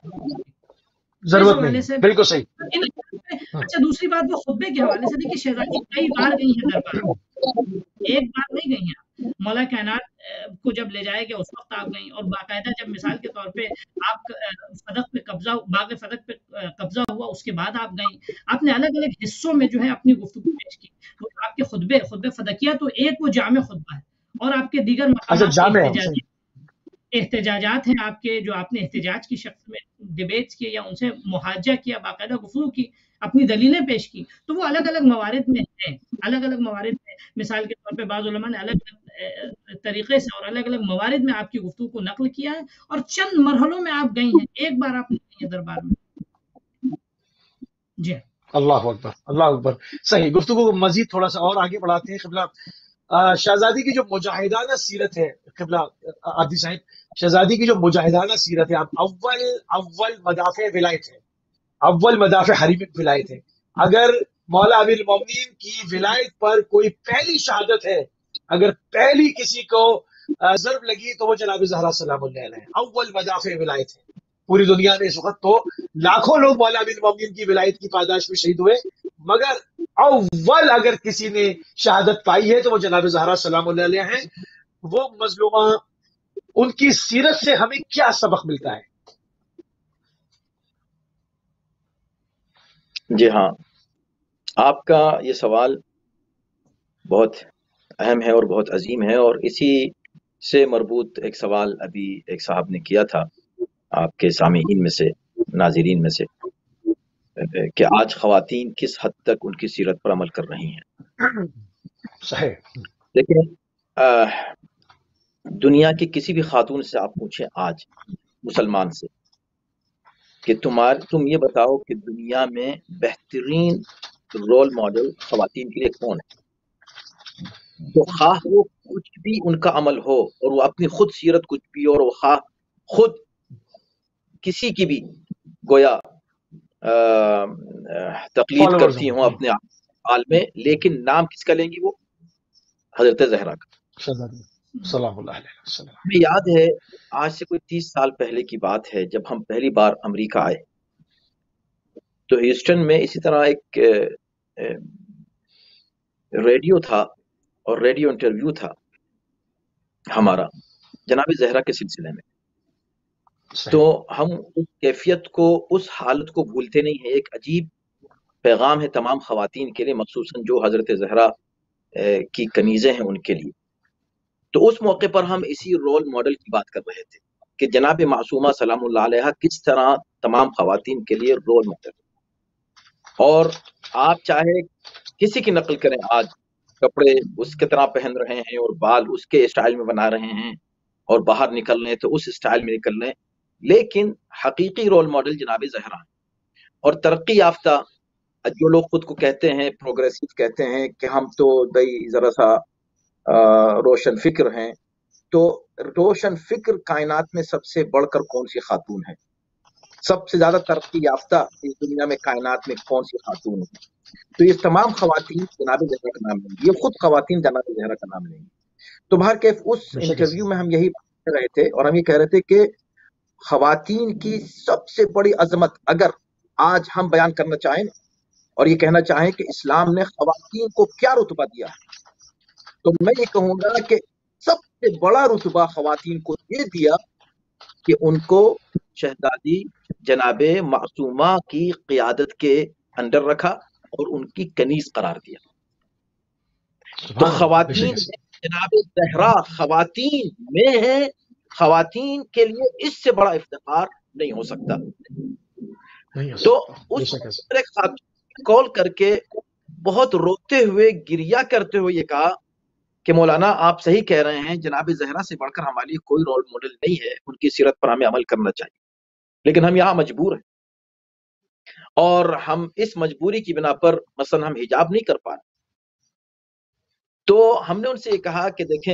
کی ضرورت حوالے نہیں. سے. بالکل صحیح. اچھا دوسری بات، وہ خطبے کے حوالے سے دیکھیے، شہزادی کئی بار گئی ہیں دربار، ایک بار نہیں گئی ہیں. مولا کائنات کو جب لے جائے گا اس وقت آپ گئیں، اور باقاعدہ جب مثال کے طور پہ آپ فدق پہ قبضہ باغ فدق پہ قبضہ ہوا اس کے بعد آپ گئیں. آپ نے الگ الگ حصوں میں جو ہے اپنی گفتگو پیش کی. آپ کے خطبے خطبے فدقیہ تو ایک وہ جامع خطبہ ہے، اور آپ کے دیگر مقامات جامع احتجاجی احتجاجات ہیں آپ کے، جو آپ نے احتجاج کی شکل میں ڈیبیٹس کیے یا ان سے محاجہ کیا، باقاعدہ گفتگو کی، اپنی دلیلیں پیش کی، تو وہ الگ الگ موارد میں ہیں، الگ الگ موارد میں. مثال کے طور پہ بعض علماء نے الگ الگ طریقے سے اور الگ الگ موارد میں آپ کی گفتگو کو نقل کیا ہے، اور چند مرحلوں میں آپ گئی ہیں، ایک بار آپ نہیں گئی ہیں دربار میں. جی اللہ اکبر، اللہ اکبر. صحیح. گفتگو کو مزید تھوڑا سا اور آگے بڑھاتے ہیں. قبلہ شہزادی کی جو مجاہدانہ سیرت ہے، قبلہ عادی صاحب، شہزادی کی جو مجاہدانہ سیرت ہے، اب اول اول مدافع ولایت ہے، اول مدافع حریم ولایت ہے. اگر مولا امیر المومنین کی ولایت پر کوئی پہلی شہادت ہے، اگر پہلی کسی کو ضرب لگی تو وہ جناب زہرا سلام اللہ علیہ، اول مدافع ولایت ہے پوری دنیا میں. اس وقت تو لاکھوں لوگ مولا امیر المومنین کی ولایت کی پاداش میں شہید ہوئے، مگر اول اگر کسی نے شہادت پائی ہے تو وہ جناب زہرا سلام اللہ علیہ ہیں. وہ مظلومہ، ان کی سیرت سے ہمیں کیا سبق ملتا ہے؟ جی ہاں، آپ کا یہ سوال بہت اہم ہے اور بہت عظیم ہے، اور اسی سے مربوط ایک سوال ابھی ایک صاحب نے کیا تھا آپ کے سامعین میں سے، ناظرین میں سے، کہ آج خواتین کس حد تک ان کی سیرت پر عمل کر رہی ہیں. صحیح. لیکن دنیا کی کسی بھی خاتون سے آپ پوچھیں آج، مسلمان سے، کہ تمہار تم یہ بتاؤ کہ دنیا میں بہترین رول ماڈل خواتین کے لیے کون ہے، تو خواہ وہ کچھ بھی ان کا عمل ہو، اور وہ اپنی خود سیرت کچھ بھی، اور وہ خواہ خود کسی کی بھی گویا تقلید کرتی ہوں اپنے حال میں، لیکن نام کس کا لیں گی؟ وہ حضرت زہرا کا. سلام اللہ علیہ وسلم. مجھے یاد ہے آج سے کوئی تیس سال پہلے کی بات ہے، جب ہم پہلی بار امریکہ آئے تو ہیوسٹن میں اسی طرح ایک ریڈیو تھا، اور ریڈیو انٹرویو تھا ہمارا جناب زہرا کے سلسلے میں. تو ہم اس کیفیت کو، اس حالت کو بھولتے نہیں ہیں. ایک عجیب پیغام ہے تمام خواتین کے لیے، مخصوصاً جو حضرت زہرا کی کنیزیں ہیں ان کے لیے. تو اس موقع پر ہم اسی رول ماڈل کی بات کر رہے تھے کہ جناب معصومہ سلام اللہ علیہ کس طرح تمام خواتین کے لیے رول ماڈل. اور آپ چاہے کسی کی نقل کریں، آج کپڑے اس کی طرح پہن رہے ہیں، اور بال اس کے اسٹائل میں بنا رہے ہیں، اور باہر نکل رہے ہیں تو اس اسٹائل میں نکل رہے ہیں، لیکن حقیقی رول ماڈل جناب زہرا ہیں. اور ترقی یافتہ جو لوگ خود کو کہتے ہیں پروگریسو کہتے ہیں کہ ہم تو دئی ذرا سا روشن فکر ہیں، تو روشن فکر کائنات میں سب سے بڑھ کر کون سی خاتون ہے؟ سب سے زیادہ ترقی یافتہ اس دنیا میں کائنات میں کون سی خاتون ہے؟ تو یہ تمام خواتین جناب زہرا کا نام لیں گی، یہ خود خواتین جناب زہرا کا نام لیں گی. تو بہرکیف اس انٹرویو میں ہم یہی بات کر رہے تھے، اور ہم یہ کہہ رہے تھے کہ خواتین کی سب سے بڑی عظمت اگر آج ہم بیان کرنا چاہیں اور یہ کہنا چاہیں کہ اسلام نے خواتین کو کیا رتبہ دیا ہے، تو میں یہ کہوں گا کہ سب سے بڑا رتبہ خواتین کو یہ دیا کہ ان کو شہزادی جناب معصومہ کی قیادت کے اندر رکھا اور ان کی کنیز قرار دیا. تو خواتین جناب زہرا خواتین میں ہیں، خواتین کے لیے اس سے بڑا افتخار نہیں ہو سکتا. تو اس ایک کال کر کے بہت روتے ہوئے گریا کرتے ہوئے یہ کہا کہ مولانا آپ صحیح کہہ رہے ہیں، جناب زہرا سے بڑھ کر ہمارے لیے کوئی رول ماڈل نہیں ہے، ان کی سیرت پر ہمیں عمل کرنا چاہیے، لیکن ہم یہاں مجبور ہیں، اور ہم اس مجبوری کی بنا پر مثلا ہم حجاب نہیں کر پا رہے۔ تو ہم نے ان سے یہ کہا کہ دیکھیں،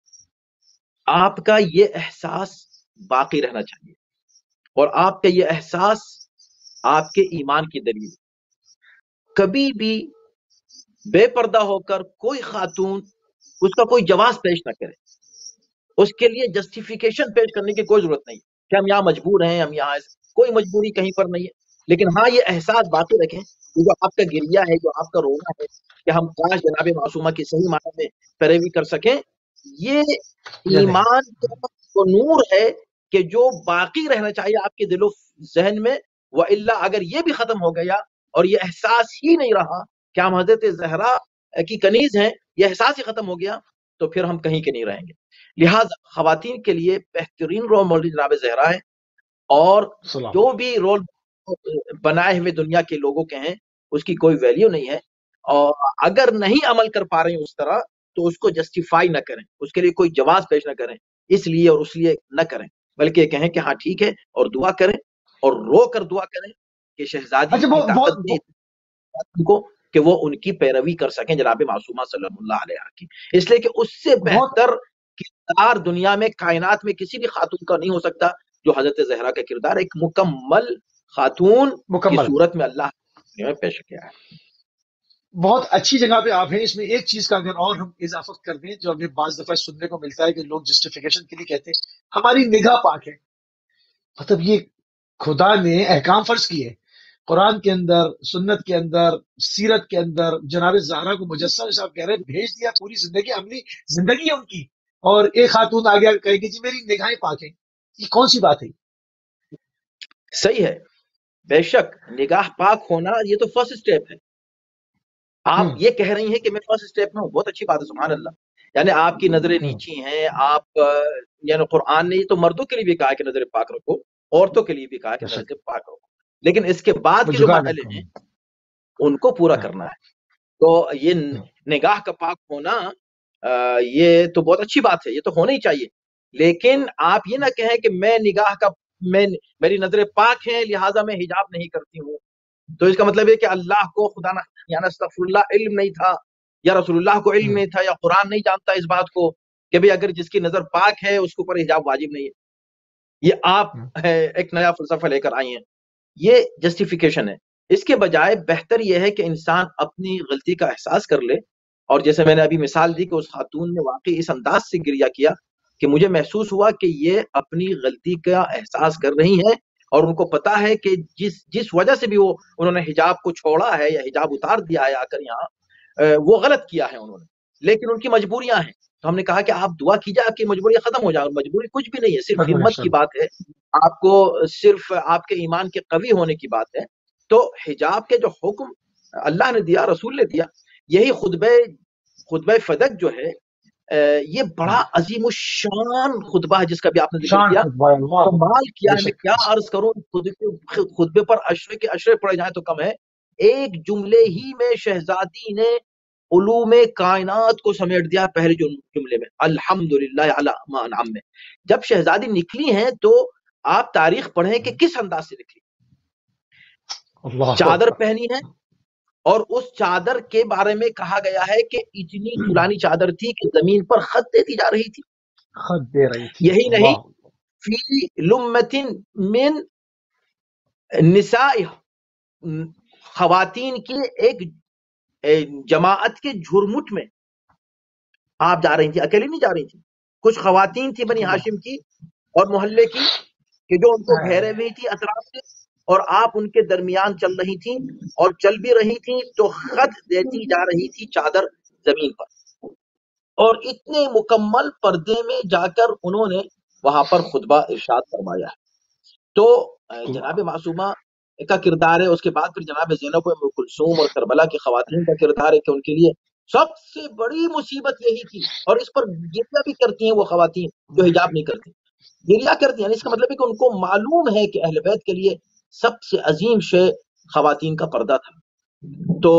آپ کا یہ احساس باقی رہنا چاہیے، اور آپ کا یہ احساس آپ کے ایمان کی دلیل۔ کبھی بھی بے پردہ ہو کر کوئی خاتون اس کا کوئی جواز پیش نہ کرے، اس کے لیے جسٹیفیکیشن پیش کرنے کی کوئی ضرورت نہیں کہ ہم یہاں مجبور ہیں، ہم یہاں ایسے، کوئی مجبوری کہیں پر نہیں ہے، لیکن ہاں یہ احساس باقی رکھیں کہ جو آپ کا گریا ہے، جو آپ کا رونا ہے کہ ہم کاش جناب معصومہ کی صحیح معنی میں پیروی کر سکیں، یہ ایمان کا وہ نور ہے کہ جو باقی رہنا چاہیے آپ کے دل و ذہن میں، وَإِلَّا اگر یہ بھی ختم ہو گیا اور یہ احساس ہی نہیں رہا کہ ہم حضرت زہرا کی کنیز ہیں، یہ احساس ہی ختم ہو گیا، تو پھر ہم کہیں کے نہیں رہیں گے۔ لہٰذا خواتین کے لیے بہترین رول ماڈل جناب زہرا ہے، اور جو بھی رول بنائے ہوئے دنیا کے لوگوں کے ہیں اس کی کوئی ویلیو نہیں ہے، اور اگر نہیں عمل کر پا رہے ہیں اس طرح تو اس کو جسٹیفائی نہ کریں، اس کے لیے کوئی جواز پیش نہ کریں، اس لیے اور اس لیے نہ کریں، بلکہ یہ کہیں کہ ہاں ٹھیک ہے، اور دعا کریں، اور رو کر دعا کریں کہ شہزادی کی طاقت دی کو کہ وہ ان کی پیروی کر سکیں جناب معصومہ صلی اللہ علیہ وسلم کی، اس لیے کہ اس سے بہتر کردار دنیا میں کائنات میں کسی بھی خاتون کا نہیں ہو سکتا جو حضرت زہرا کا کردار ایک مکمل خاتون کی صورت میں اللہ نے پیش کیا ہے۔ بہت اچھی جگہ پہ آپ ہیں۔ اس میں ایک چیز کا اگر اور ہم اضافہ کر دیں جو ہمیں بعض دفعہ سننے کو ملتا ہے کہ لوگ جسٹیفیکیشن کے لیے کہتے ہیں ہماری نگاہ پاک ہے، مطلب یہ خدا نے احکام فرض کیے قرآن کے اندر، سنت کے اندر، سیرت کے اندر، جناب زہرا کو مجسم صاحب کہہ رہے ہیں بھیج دیا، پوری زندگی عملی زندگی ہے ان کی، اور ایک خاتون آ گیا کہے گی جی میری نگاہیں پاک ہیں، یہ کون سی بات ہے؟ صحیح ہے، بے شک نگاہ پاک ہونا یہ تو فرسٹ سٹیپ ہے۔ آپ یہ کہہ رہی ہیں کہ میں فرسٹ سٹیپ میں ہوں، بہت اچھی بات ہے، سبحان اللہ، یعنی آپ کی نظریں نیچی ہیں، آپ یعنی قرآن نے تو مردوں کے لیے بھی کہا کہ نظر پاک رکھو، عورتوں کے لیے بھی کہا کہ نظر پاک رکھو، لیکن اس کے بعد کے جو مرحلے ہیں ان کو پورا کرنا ہے۔ تو یہ نگاہ کا پاک ہونا یہ تو بہت اچھی بات ہے، یہ تو ہونا ہی چاہیے، لیکن آپ یہ نہ کہیں کہ میں نگاہ کا میں میری نظریں پاک ہیں لہٰذا میں حجاب نہیں کرتی ہوں، تو اس کا مطلب ہے کہ اللہ کو خدا نہ یا استغفر اللہ علم نہیں تھا، یا رسول اللہ کو علم نہیں تھا، یا قرآن نہیں جانتا اس بات کو کہ بھئی اگر جس کی نظر پاک ہے اس کے اوپر حجاب واجب نہیں ہے۔ یہ آپ ایک نیا فلسفہ لے کر آئی ہیں، یہ جسٹیفیکیشن ہے۔ اس کے بجائے بہتر یہ ہے کہ انسان اپنی غلطی کا احساس کر لے، اور جیسے میں نے ابھی مثال دی کہ اس خاتون نے واقعی اس انداز سے گریہ کیا کہ مجھے محسوس ہوا کہ یہ اپنی غلطی کا احساس کر رہی ہیں، اور ان کو پتا ہے کہ جس جس وجہ سے بھی وہ انہوں نے حجاب کو چھوڑا ہے یا حجاب اتار دیا ہے آ کر یہاں، وہ غلط کیا ہے انہوں نے، لیکن ان کی مجبوریاں ہیں، تو ہم نے کہا کہ آپ دعا کیجئے آپ کی مجبوریاں ختم ہو جائیں، اور مجبوری کچھ بھی نہیں ہے، صرف ہمت کی بات ہے، آپ کو صرف آپ کے ایمان کے قوی ہونے کی بات ہے۔ تو حجاب کے جو حکم اللہ نے دیا، رسول نے دیا، یہی خطبہ خطبہ فدق جو ہے یہ بڑا عظیم الشان خطبہ ہے جس کا بھی آپ نے ذکر کیا، کمال کیا ہے، میں کیا عرض کروں، خطبے پر عشرے کے عشرے پڑے جائیں تو کم ہے۔ ایک جملے ہی میں شہزادی نے علوم کائنات کو سمیٹ دیا پہلے جملے میں، الحمدللہ علی ما انعم میں۔ جب شہزادی نکلی ہیں تو آپ تاریخ پڑھیں کہ کس انداز سے نکلی، چادر پہنی ہے، اور اس چادر کے بارے میں کہا گیا ہے کہ اتنی طولانی چادر تھی کہ زمین پر خط دیتی جا رہی تھی، خط دے رہی تھی۔ یہی نہیں، فی لمۃ من نساء، خواتین کی ایک جماعت کے جھرمٹ میں آپ جا رہی تھی، اکیلی نہیں جا رہی تھی، کچھ خواتین تھی بنی ہاشم کی اور محلے کی کہ جو ان کو گھیرے ہوئی تھی اطراف سے، اور آپ ان کے درمیان چل رہی تھیں، اور چل بھی رہی تھیں تو خط دیتی جا رہی تھی چادر زمین پر، اور اتنے مکمل پردے میں جا کر انہوں نے وہاں پر خطبہ ارشاد فرمایا ہے۔ تو جناب معصومہ کا کردار ہے، اس کے بعد پھر جناب زینب و ام کلثوم اور کربلا کی خواتین کا کردار ہے کہ ان کے لیے سب سے بڑی مصیبت یہی تھی، اور اس پر گریہ بھی کرتی ہیں وہ خواتین جو حجاب نہیں کرتی، گریہ کرتی ہیں، اس کا مطلب ہے کہ ان کو معلوم ہے کہ اہل بیت کے لیے سب سے عظیم شے خواتین کا پردہ تھا، تو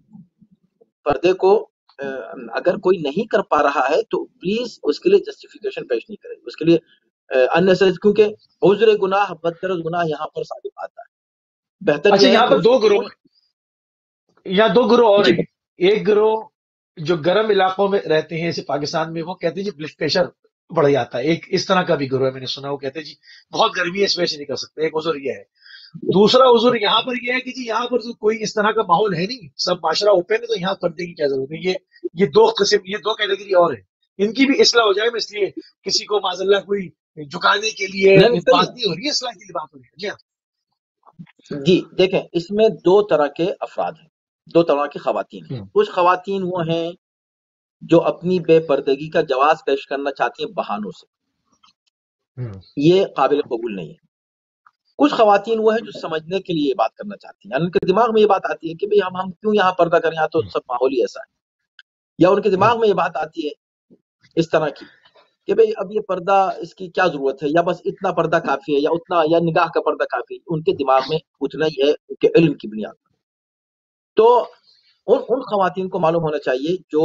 پردے کو اگر کوئی نہیں کر پا رہا ہے تو پلیز اس کے لیے جسٹیفیکیشن پیش نہیں کرے، اس کے لیے اننیسری، کیونکہ عذر گناہ بدتر گناہ یہاں پر ثابت آتا ہے۔ بہتر اچھا یہ ہے یہاں کہ پر اس دو کو گروہ یا دو گروہ اور جی ہیں۔ ایک گروہ جو گرم علاقوں میں رہتے ہیں جیسے پاکستان میں، وہ کہتے ہیں جی بلڈ پریشر بڑھ جاتا ہے۔ ایک اس طرح کا بھی گروہ ہے، میں نے سنا، وہ کہتے ہیں جی بہت گرمی ہے اس وجہ سے نہیں کر سکتے۔ ایک عذر یہ ہے۔ دوسرا عذر یہاں پر یہ ہے کہ جی یہاں پر تو کوئی اس طرح کا ماحول ہے نہیں، سب معاشرہ اوپن ہے، تو یہاں پردے کی کیا ضرورت ہے۔ یہ یہ دو قسم، یہ دو کیٹیگری اور ہیں، ان کی بھی اصلاح ہو جائے۔ میں اس لیے کسی کو معاذ اللہ کوئی جھکانے کے لیے نہیں نہیں صحیح بات نہیں ہو رہی ہے، اصلاح کے لیے بات ہو رہی ہے۔ جی ہاں ہے۔ جی دیکھیں، اس میں دو طرح کے افراد ہیں، دو طرح کی خواتین ہیں۔ ہوں، کچھ خواتین وہ ہیں جو اپنی بے پردگی کا جواز پیش کرنا چاہتی ہیں بہانوں سے، ہوں، یہ قابل قبول نہیں ہے۔ کچھ خواتین وہ ہیں جو سمجھنے کے لیے یہ بات کرنا چاہتی ہیں، یعنی ان کے دماغ میں یہ بات آتی ہے کہ بھئی ہم ہم کیوں یہاں پردہ کریں، یہاں تو ہوں، سب ماحول ہی ایسا ہے، یا ان کے ہوں، دماغ میں یہ بات آتی ہے اس طرح کی کہ بھئی اب یہ پردہ اس کی کیا ضرورت ہے، یا بس اتنا پردہ کافی ہے، یا اتنا، یا نگاہ کا پردہ کافی ہے۔ ان کے دماغ میں اتنا ہی ہے ان کے علم کی بنیاد پر۔ تو ان ان خواتین کو معلوم ہونا چاہیے جو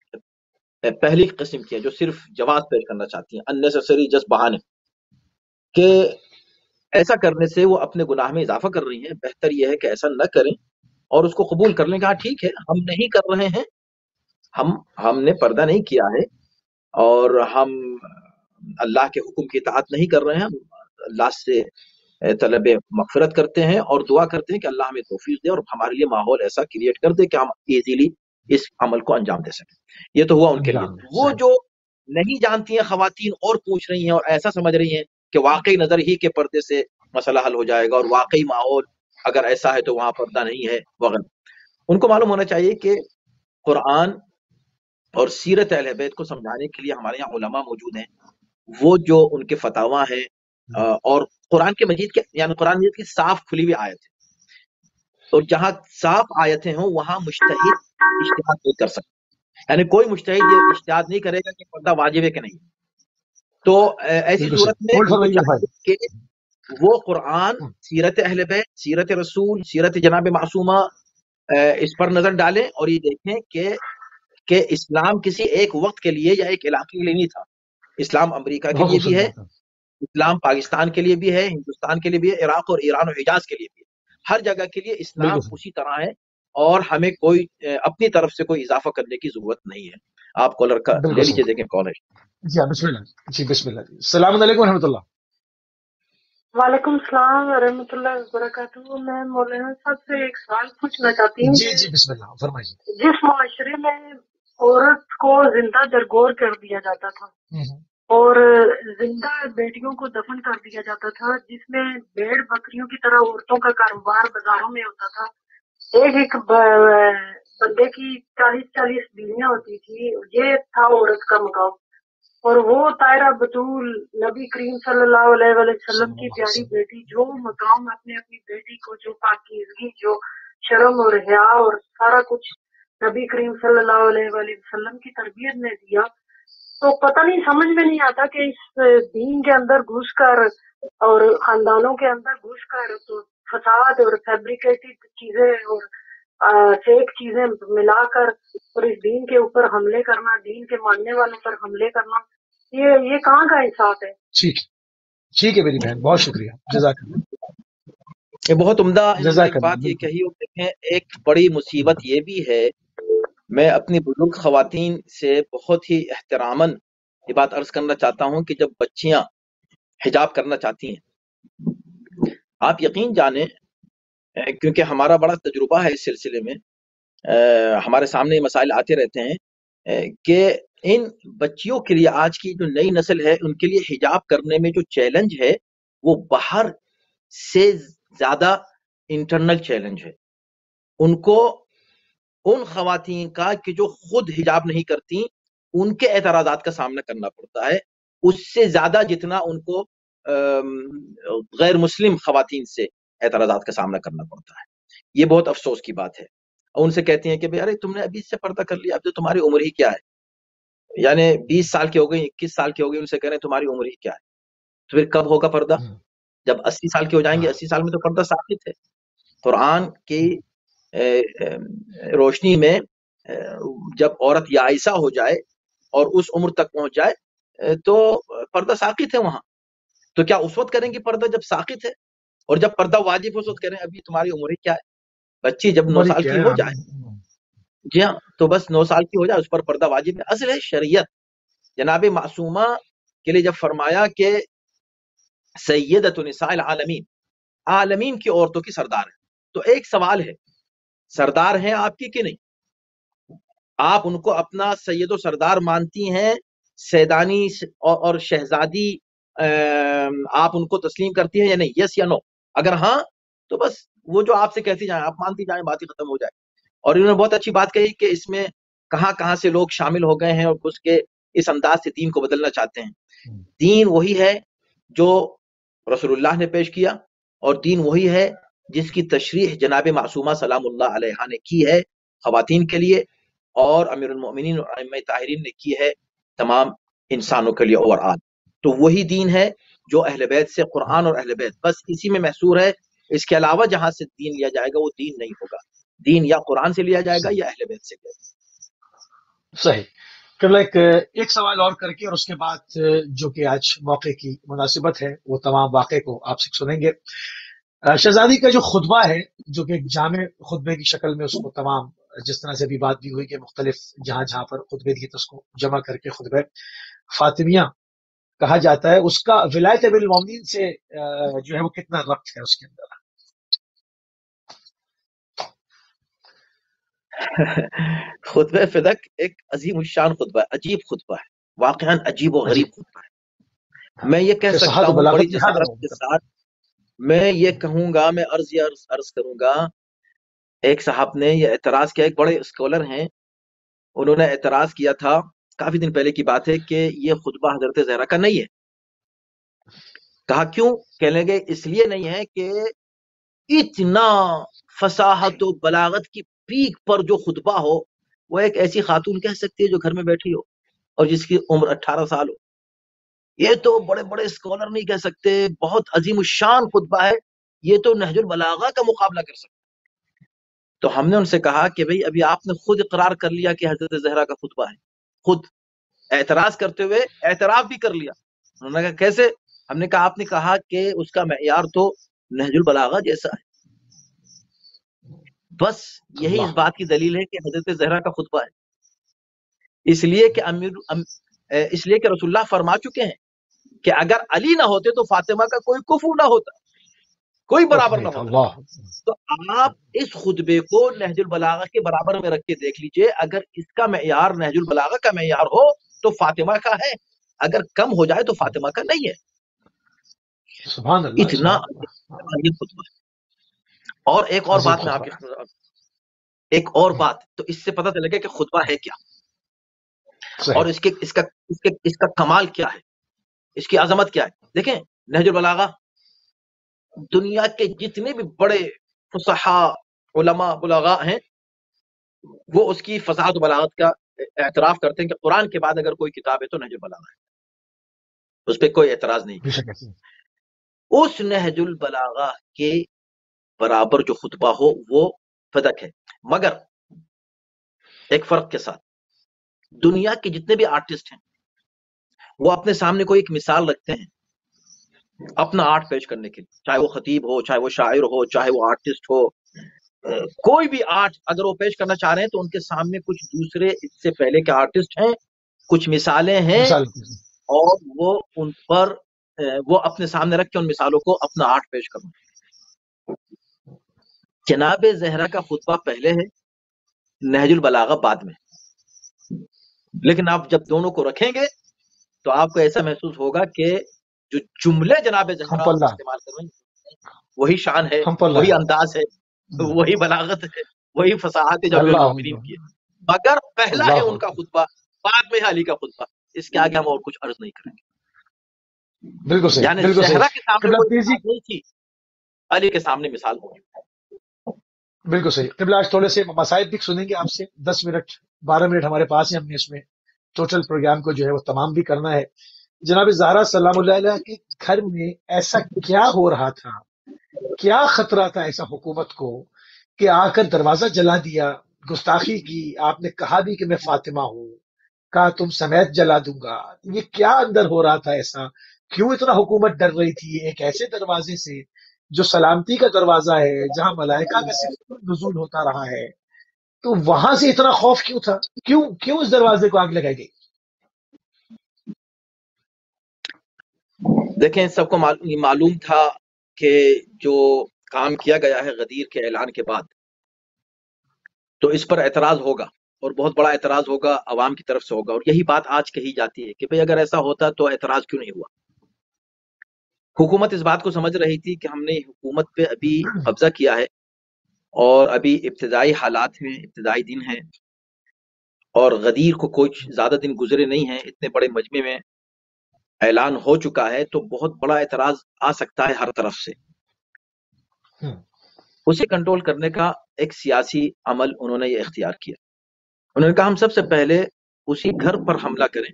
پہلی قسم کی ہیں، جو صرف جواز پیش کرنا چاہتی ہیں، اننیسیسری جس بہانے، کہ ایسا کرنے سے وہ اپنے گناہ میں اضافہ کر رہی ہیں۔ بہتر یہ ہے کہ ایسا نہ کریں اور اس کو قبول کر لیں کہ ہاں ٹھیک ہے، ہم نہیں کر رہے ہیں، ہم ہم نے پردہ نہیں کیا ہے، اور ہم اللہ کے حکم کی اطاعت نہیں کر رہے ہیں، ہم اللہ سے طلب مغفرت کرتے ہیں اور دعا کرتے ہیں کہ اللہ ہمیں توفیق دے اور ہمارے لیے ماحول ایسا کریٹ کر دے کہ ہم ایزیلی اس عمل کو انجام دے سکیں۔ یہ تو ہوا ان کے لیے۔ انجام ہے، وہ صحیح۔ جو نہیں جانتی ہیں خواتین اور پوچھ رہی ہیں اور ایسا سمجھ رہی ہیں کہ واقعی نظر ہی کے پردے سے مسئلہ حل ہو جائے گا، اور واقعی ماحول اگر ایسا ہے تو وہاں پردہ نہیں ہے وغیرہ، ان کو معلوم ہونا چاہیے کہ قرآن اور سیرت اہل بیت کو سمجھانے کے لیے ہمارے یہاں علماء موجود ہیں، وہ جو ان کے فتاوا ہیں، اور قرآن کے مجید کے، یعنی قرآن مجید کی صاف کھلی ہوئی آیت ہے، اور جہاں صاف آیتیں ہوں وہاں مجتہد اجتہاد نہیں کر سکتا، یعنی کوئی مجتہد یہ اجتہاد نہیں کرے گا کہ پردہ واجب ہے کہ نہیں۔ تو ایسی بالکل صورت صحیح، میں ہولڈ ان کو فرمائیے بھائی۔ چاہیے کہ وہ قرآن، سیرت اہل بیت، سیرت رسول، سیرت جناب معصومہ، اس پر نظر ڈالیں اور یہ دیکھیں کہ کہ اسلام کسی ایک وقت کے لیے یا ایک علاقے کے لیے نہیں تھا۔ اسلام امریکہ کے بہت لیے بھی خوبصورت ہے، بات ہے۔ اسلام پاکستان کے لیے بھی ہے، ہندوستان کے لیے بھی ہے، عراق اور ایران اور حجاز کے لیے بھی ہے، ہر جگہ کے لیے اسلام بالکل صحیح۔ اسی طرح ہے، اور ہمیں کوئی اپنی طرف سے کوئی اضافہ کرنے کی ضرورت نہیں ہے۔ آپ کالر کا بالکل لے صحیح۔ لیجیے، دیکھیں کال ہے۔ جی ہاں، بسم اللہ جی، بسم اللہ جی۔ السلام علیکم ورحمۃ اللہ۔ وعلیکم السلام ورحمۃ اللہ وبرکاتہ۔ میں مولانا صاحب سے ایک سوال پوچھنا چاہتی ہوں جی کہ جی بسم اللہ فرمائیے۔ جس معاشرے میں عورت کو زندہ درگور کر دیا جاتا تھا ہوں، اور زندہ بیٹیوں کو دفن کر دیا جاتا تھا، جس میں بھیڑ بکریوں کی طرح عورتوں کا کاروبار بازاروں میں ہوتا تھا، ایک ایک بندے کی چالیس چالیس بیویاں ہوتی تھی، یہ تھا عورت کا مقام، اور وہ طاہرہ بطول نبی کریم صلی اللہ علیہ وآلہ وسلم کی پیاری بیٹی، جو مقام اپنے اپنی بیٹی کو، جو پاکیزگی، جو شرم اور حیا اور سارا کچھ نبی کریم صلی اللہ علیہ وآلہ وسلم کی تربیت نے دیا، تو پتہ نہیں، سمجھ میں نہیں آتا کہ اس دین کے اندر گھس کر اور خاندانوں کے اندر گھس کر تو فساد اور فیبریکیٹڈ چیزیں اور فیک چیزیں ملا کر اور اس دین کے اوپر حملے کرنا، دین کے ماننے والوں پر حملے کرنا، یہ یہ کہاں کا انصاف ہے؟ ٹھیک ٹھیک ہے میری بہن، بہت شکریہ، جزاک اللہ۔ یہ بہت عمدہ انہوں نے جزاک ایک اللہ بات یہ بالکل۔ کہی، اور دیکھیں ایک بڑی مصیبت یہ بھی ہے، میں اپنی بزرگ خواتین سے بہت ہی احتراماً یہ بات عرض کرنا چاہتا ہوں کہ جب بچیاں حجاب کرنا چاہتی ہیں، آپ یقین جانیں، کیونکہ ہمارا بڑا تجربہ ہے اس سلسلے میں، ہمارے سامنے یہ مسائل آتے رہتے ہیں کہ ان بچیوں کے لیے، آج کی جو نئی نسل ہے، ان کے لیے حجاب کرنے میں جو چیلنج ہے وہ باہر سے زیادہ انٹرنل چیلنج ہے۔ ان کو ان خواتین کا کہ جو خود حجاب نہیں کرتی، ان کے اعتراضات کا سامنا کرنا پڑتا ہے، اس سے زیادہ جتنا ان کو غیر مسلم خواتین سے اعتراضات کا سامنا کرنا پڑتا ہے۔ یہ بہت افسوس کی بات ہے۔ ان سے کہتی ہیں کہ ارے تم نے ابھی سے پردہ کر لیا، اب تو تمہاری عمر ہی کیا ہے، یعنی بیس سال کی ہو گئی، اکیس سال کی ہو گئی، ان سے کہہ رہے ہیں تمہاری عمر ہی کیا ہے، تو پھر کب ہوگا پردہ؟ جب اسی سال کے ہو جائیں گے، اسی سال میں تو پردہ ثابت ہے۔ قرآن کی روشنی میں جب عورت یائسہ ہو جائے اور اس عمر تک پہنچ جائے تو پردہ ساقط ہے وہاں، تو کیا اس وقت کریں گے پردہ جب ساقط ہے؟ اور جب پردہ واجب اس وقت کریں؟ ابھی تمہاری عمر کیا ہے؟ بچی جب نو سال کی ہو جائے، جی ہاں، تو بس نو سال کی ہو جائے اس پر پردہ واجب ہے۔ اصل ہے شریعت جناب معصومہ کے لیے جب فرمایا کہ سیدۃ نساء العالمین، عالمین کی عورتوں کی سردار ہے، تو ایک سوال ہے، سردار ہیں آپ کی کہ نہیں؟ آپ ان کو اپنا سید و سردار مانتی ہیں؟ سیدانی اور شہزادی آپ ان کو تسلیم کرتی ہیں یا نہیں؟ یس یا نو؟ اگر ہاں تو بس وہ جو آپ سے کہتی جائیں آپ مانتی جائیں، بات ہی ختم ہو جائے۔ اور انہوں نے بہت اچھی بات کہی کہ اس میں کہاں کہاں سے لوگ شامل ہو گئے ہیں اور اس کے اس انداز سے دین کو بدلنا چاہتے ہیں۔ دین وہی ہے جو رسول اللہ نے پیش کیا، اور دین وہی ہے جس کی تشریح جناب معصومہ سلام اللہ علیہا نے کی ہے خواتین کے لیے، اور امیر المؤمنین اور ائمہ طاہرین نے کی ہے تمام انسانوں کے لیے اوور آل۔ تو وہی دین ہے جو اہل بیت سے، قرآن اور اہل بیت، بس اسی میں محصور ہے۔ اس کے علاوہ جہاں سے دین لیا جائے گا وہ دین نہیں ہوگا، دین یا قرآن سے لیا جائے گا یا اہل بیت سے لیا جائے گا۔ صحیح۔ قبلہ ایک ایک سوال اور کر کے اور اس کے بعد جو کہ آج موقع کی مناسبت ہے وہ تمام واقعے کو آپ سے سنیں گے۔ شہزادی کا جو خطبہ ہے جو کہ ایک جامع خطبے کی شکل میں اس کو تمام، جس طرح سے بھی بات بھی ہوئی کہ مختلف جہاں جہاں پر خطبے دیے تو اس کو جمع کر کے خطبہ فاطمیہ کہا جاتا ہے، اس کا ولایت امیر المومنین سے جو ہے وہ کتنا ربط ہے اس کے اندر؟ خطبہ فدق ایک عظیم الشان خطبہ ہے، عجیب خطبہ ہے، واقعاً عجیب و غریب خطبہ ہے۔ میں یہ کہہ سکتا ہوں بڑی جسارت کے ساتھ، میں یہ کہوں گا، میں عرض یا عرض کروں گا، ایک صاحب نے یہ اعتراض کیا، ایک بڑے اسکالر ہیں، انہوں نے اعتراض کیا تھا، کافی دن پہلے کی بات ہے، کہ یہ خطبہ حضرت زہرا کا نہیں ہے۔ کہا کیوں؟ کہنے لگے اس لیے نہیں ہے کہ اتنا فصاحت و بلاغت کی پیک پر جو خطبہ ہو وہ ایک ایسی خاتون کہہ سکتی ہے جو گھر میں بیٹھی ہو اور جس کی عمر اٹھارہ سال ہو۔ یہ تو بڑے بڑے اسکالر نہیں کہہ سکتے، بہت عظیم الشان خطبہ ہے، یہ تو نہج البلاغہ کا مقابلہ کر سکتے۔ تو ہم نے ان سے کہا کہ بھئی ابھی آپ نے خود اقرار کر لیا کہ حضرت زہرا کا خطبہ ہے، خود اعتراض کرتے ہوئے اعتراف بھی کر لیا۔ انہوں نے کہا کیسے؟ ہم نے کہا آپ نے کہا کہ اس کا معیار تو نہج البلاغہ جیسا ہے۔ بس یہی اس بات کی دلیل ہے کہ حضرت زہرا کا خطبہ ہے، اس لیے کہ امیر اس لیے کہ رسول اللہ فرما چکے ہیں کہ اگر علی نہ ہوتے تو فاطمہ کا کوئی کفو نہ ہوتا، کوئی برابر نہ ہوتا۔ تو آپ اس خطبے کو نہج البلاغہ کے برابر میں رکھ کے دیکھ لیجئے، اگر اس کا معیار نہج البلاغہ کا معیار ہو تو فاطمہ کا ہے، اگر کم ہو جائے تو فاطمہ کا نہیں ہے۔ سبحان اللہ، اتنا یہ خطبہ ہے۔ اور ایک اور بات میں آپ کے ایک اور بات تو اس سے پتہ چلے گا کہ خطبہ ہے کیا، اور اس کے اس کا اس کے اس کا کمال کیا ہے، اس کی عظمت کیا ہے۔ دیکھیں نہج البلاغہ دنیا کے جتنے بھی بڑے فصحاء علماء بلاغاء ہیں وہ اس کی فصاحت و بلاغت کا اعتراف کرتے ہیں کہ قرآن کے بعد اگر کوئی کتاب ہے تو نہج البلاغہ ہے، اس پہ کوئی اعتراض نہیں۔ اس نہج البلاغہ کے برابر جو خطبہ ہو وہ فدق ہے، مگر ایک فرق کے ساتھ، دنیا کے جتنے بھی آرٹسٹ ہیں وہ اپنے سامنے کوئی ایک مثال رکھتے ہیں اپنا آرٹ پیش کرنے کے لیے، چاہے وہ خطیب ہو، چاہے وہ شاعر ہو، چاہے وہ آرٹسٹ ہو، کوئی بھی آرٹ اگر وہ پیش کرنا چاہ رہے ہیں تو ان کے سامنے کچھ دوسرے اس سے پہلے کے آرٹسٹ ہیں، کچھ مثالیں ہیں، اور وہ ان پر وہ اپنے سامنے رکھ کے ان مثالوں کو اپنا آرٹ پیش کرنا۔ جناب زہرا کا خطبہ پہلے ہے، نہج البلاغہ بعد میں، لیکن آپ جب دونوں کو رکھیں گے تو آپ کو ایسا محسوس ہوگا کہ جو جملے جناب زہرا استعمال کر رہے ہیں وہی شان ہے، وہی انداز ہے، وہی بلاغت ہے، وہی فصاحت ہے جو امیر المومنین کی ہے، مگر پہلا ہے ان کا خطبہ، بعد میں علی کا خطبہ۔ اس کے آگے ہم اور کچھ عرض نہیں کریں گے۔ بالکل صحیح، یعنی زہرا کے سامنے کوئی مثال نہیں تھی، علی کے سامنے مثال ہوگی۔ بالکل صحیح۔ قبلہ آج تھوڑے سے مسائل بھی سنیں گے آپ سے، دس منٹ بارہ منٹ ہمارے پاس ہیں، ہم نے اس میں ٹوٹل پروگرام کو جو ہے وہ تمام بھی کرنا ہے۔ جناب زہرا سلام اللہ علیہ کے گھر میں ایسا کیا ہو رہا تھا، کیا خطرہ تھا ایسا حکومت کو کہ آ کر دروازہ جلا دیا، گستاخی کی، آپ نے کہا بھی کہ میں فاطمہ ہوں، کہا تم سمیت جلا دوں گا. یہ کیا اندر ہو رہا تھا ایسا؟ کیوں اتنا حکومت ڈر رہی تھی ایک ایسے دروازے سے جو سلامتی کا دروازہ ہے، جہاں ملائکہ کا صرف نزول ہوتا رہا ہے؟ تو وہاں سے اتنا خوف کیوں تھا؟ کیوں کیوں اس دروازے کو آگ لگائی گئی؟ دیکھیں، سب کو معلوم تھا کہ جو کام کیا گیا ہے غدیر کے اعلان کے بعد، تو اس پر اعتراض ہوگا، اور بہت بڑا اعتراض ہوگا، عوام کی طرف سے ہوگا. اور یہی بات آج کہی جاتی ہے کہ بھئی اگر ایسا ہوتا تو اعتراض کیوں نہیں ہوا. حکومت اس بات کو سمجھ رہی تھی کہ ہم نے حکومت پہ ابھی قبضہ کیا ہے، اور ابھی ابتدائی حالات ہیں، ابتدائی دن ہیں، اور غدیر کو کوئی زیادہ دن گزرے نہیں ہیں، اتنے بڑے مجمع میں اعلان ہو چکا ہے، تو بہت بڑا اعتراض آ سکتا ہے ہر طرف سے. اسے کنٹرول کرنے کا ایک سیاسی عمل انہوں نے یہ اختیار کیا. انہوں نے کہا ہم سب سے پہلے اسی گھر پر حملہ کریں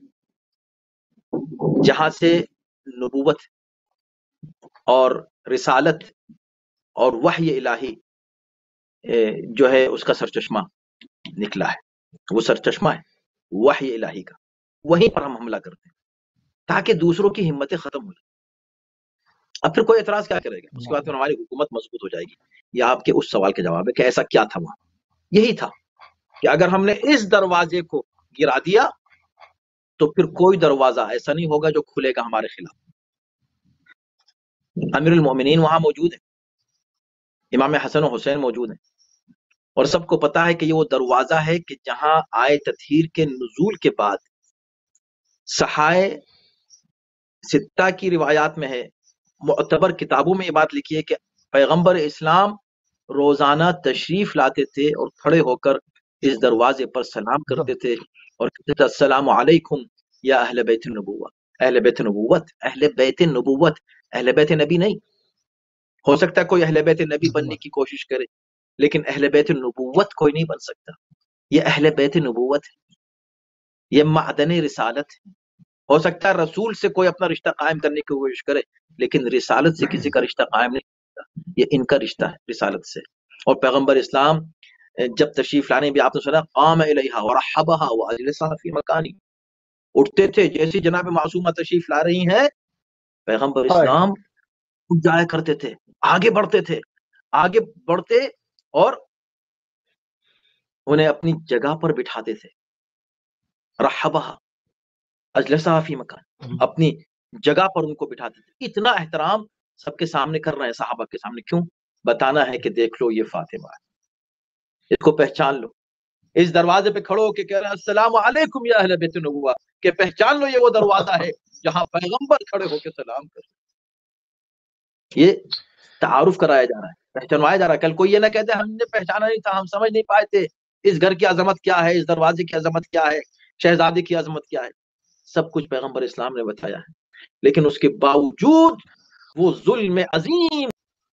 جہاں سے نبوت اور رسالت اور وحی الہی جو ہے اس کا سرچشمہ نکلا ہے. وہ سرچشمہ ہے وحی الہی کا، وہیں پر ہم حملہ کرتے ہیں تاکہ دوسروں کی ہمتیں ختم ہو جائیں. اب پھر کوئی اعتراض کیا کرے گا؟ اس کے بعد پھر ہماری حکومت مضبوط ہو جائے گی. یہ آپ کے اس سوال کا جواب ہے کہ ایسا کیا تھا وہاں. یہی تھا کہ اگر ہم نے اس دروازے کو گرا دیا تو پھر کوئی دروازہ ایسا نہیں ہوگا جو کھلے گا ہمارے خلاف. امیر المومنین وہاں موجود ہیں، امام حسن و حسین موجود ہیں، اور سب کو پتا ہے کہ یہ وہ دروازہ ہے کہ جہاں آئے تطہیر کے نزول کے بعد صحائے ستہ کی روایات میں ہے، معتبر کتابوں میں یہ بات لکھی ہے کہ پیغمبر اسلام روزانہ تشریف لاتے تھے اور کھڑے ہو کر اس دروازے پر سلام کرتے تھے اور کہتے تھے السلام علیکم یا اہل بیت النبوت. اہل بیت نبوت، اہل بیت نبوت، اہل بیت نبی نہیں. ہو سکتا ہے کوئی اہل بیت نبی بننے کی کوشش کرے، لیکن اہل بیت نبوت کوئی نہیں بن سکتا. یہ اہل بیت نبوت ہے، یہ معدن رسالت ہے. ہو سکتا ہے رسول سے کوئی اپنا رشتہ قائم کرنے کی کوشش کرے، لیکن رسالت سے کسی کا رشتہ قائم نہیں ہوتا. یہ ان کا رشتہ ہے رسالت سے. اور پیغمبر اسلام جب تشریف لانے بھی آپ نے سنا قام الیہا ورحبھا واجلسھا فی مکانی، اٹھتے تھے جیسی جناب معصومہ تشریف لا رہی ہیں، پیغمبر اسلام اٹھ جایا کرتے تھے، آگے بڑھتے تھے، آگے بڑھتے اور انہیں اپنی جگہ پر بٹھاتے تھے. رحبھا اجلسھا فی مکان، اپنی جگہ پر ان کو بٹھاتے تھے. اتنا احترام سب کے سامنے کر رہے ہیں، صحابہ کے سامنے. کیوں؟ بتانا ہے کہ دیکھ لو یہ فاطمہ ہے، اس کو پہچان لو. اس دروازے پہ کھڑو کہ کہہ رہے ہیں السلام علیکم یا اہل بیت النبوہ، کہ پہچان لو یہ وہ دروازہ ہے جہاں پیغمبر کھڑے ہو کے سلام کرتے. یہ تعارف کرایا جا رہا ہے، پہچانوایا جا رہا ہے. کل کوئی یہ نہ کہتے ہم نے پہچانا نہیں تھا، ہم سمجھ نہیں پائے تھے اس گھر کی عظمت کیا ہے، اس دروازے کی عظمت کیا ہے، شہزادی کی عظمت کیا ہے. سب کچھ پیغمبر اسلام نے بتایا ہے. لیکن اس کے باوجود وہ ظلم عظیم،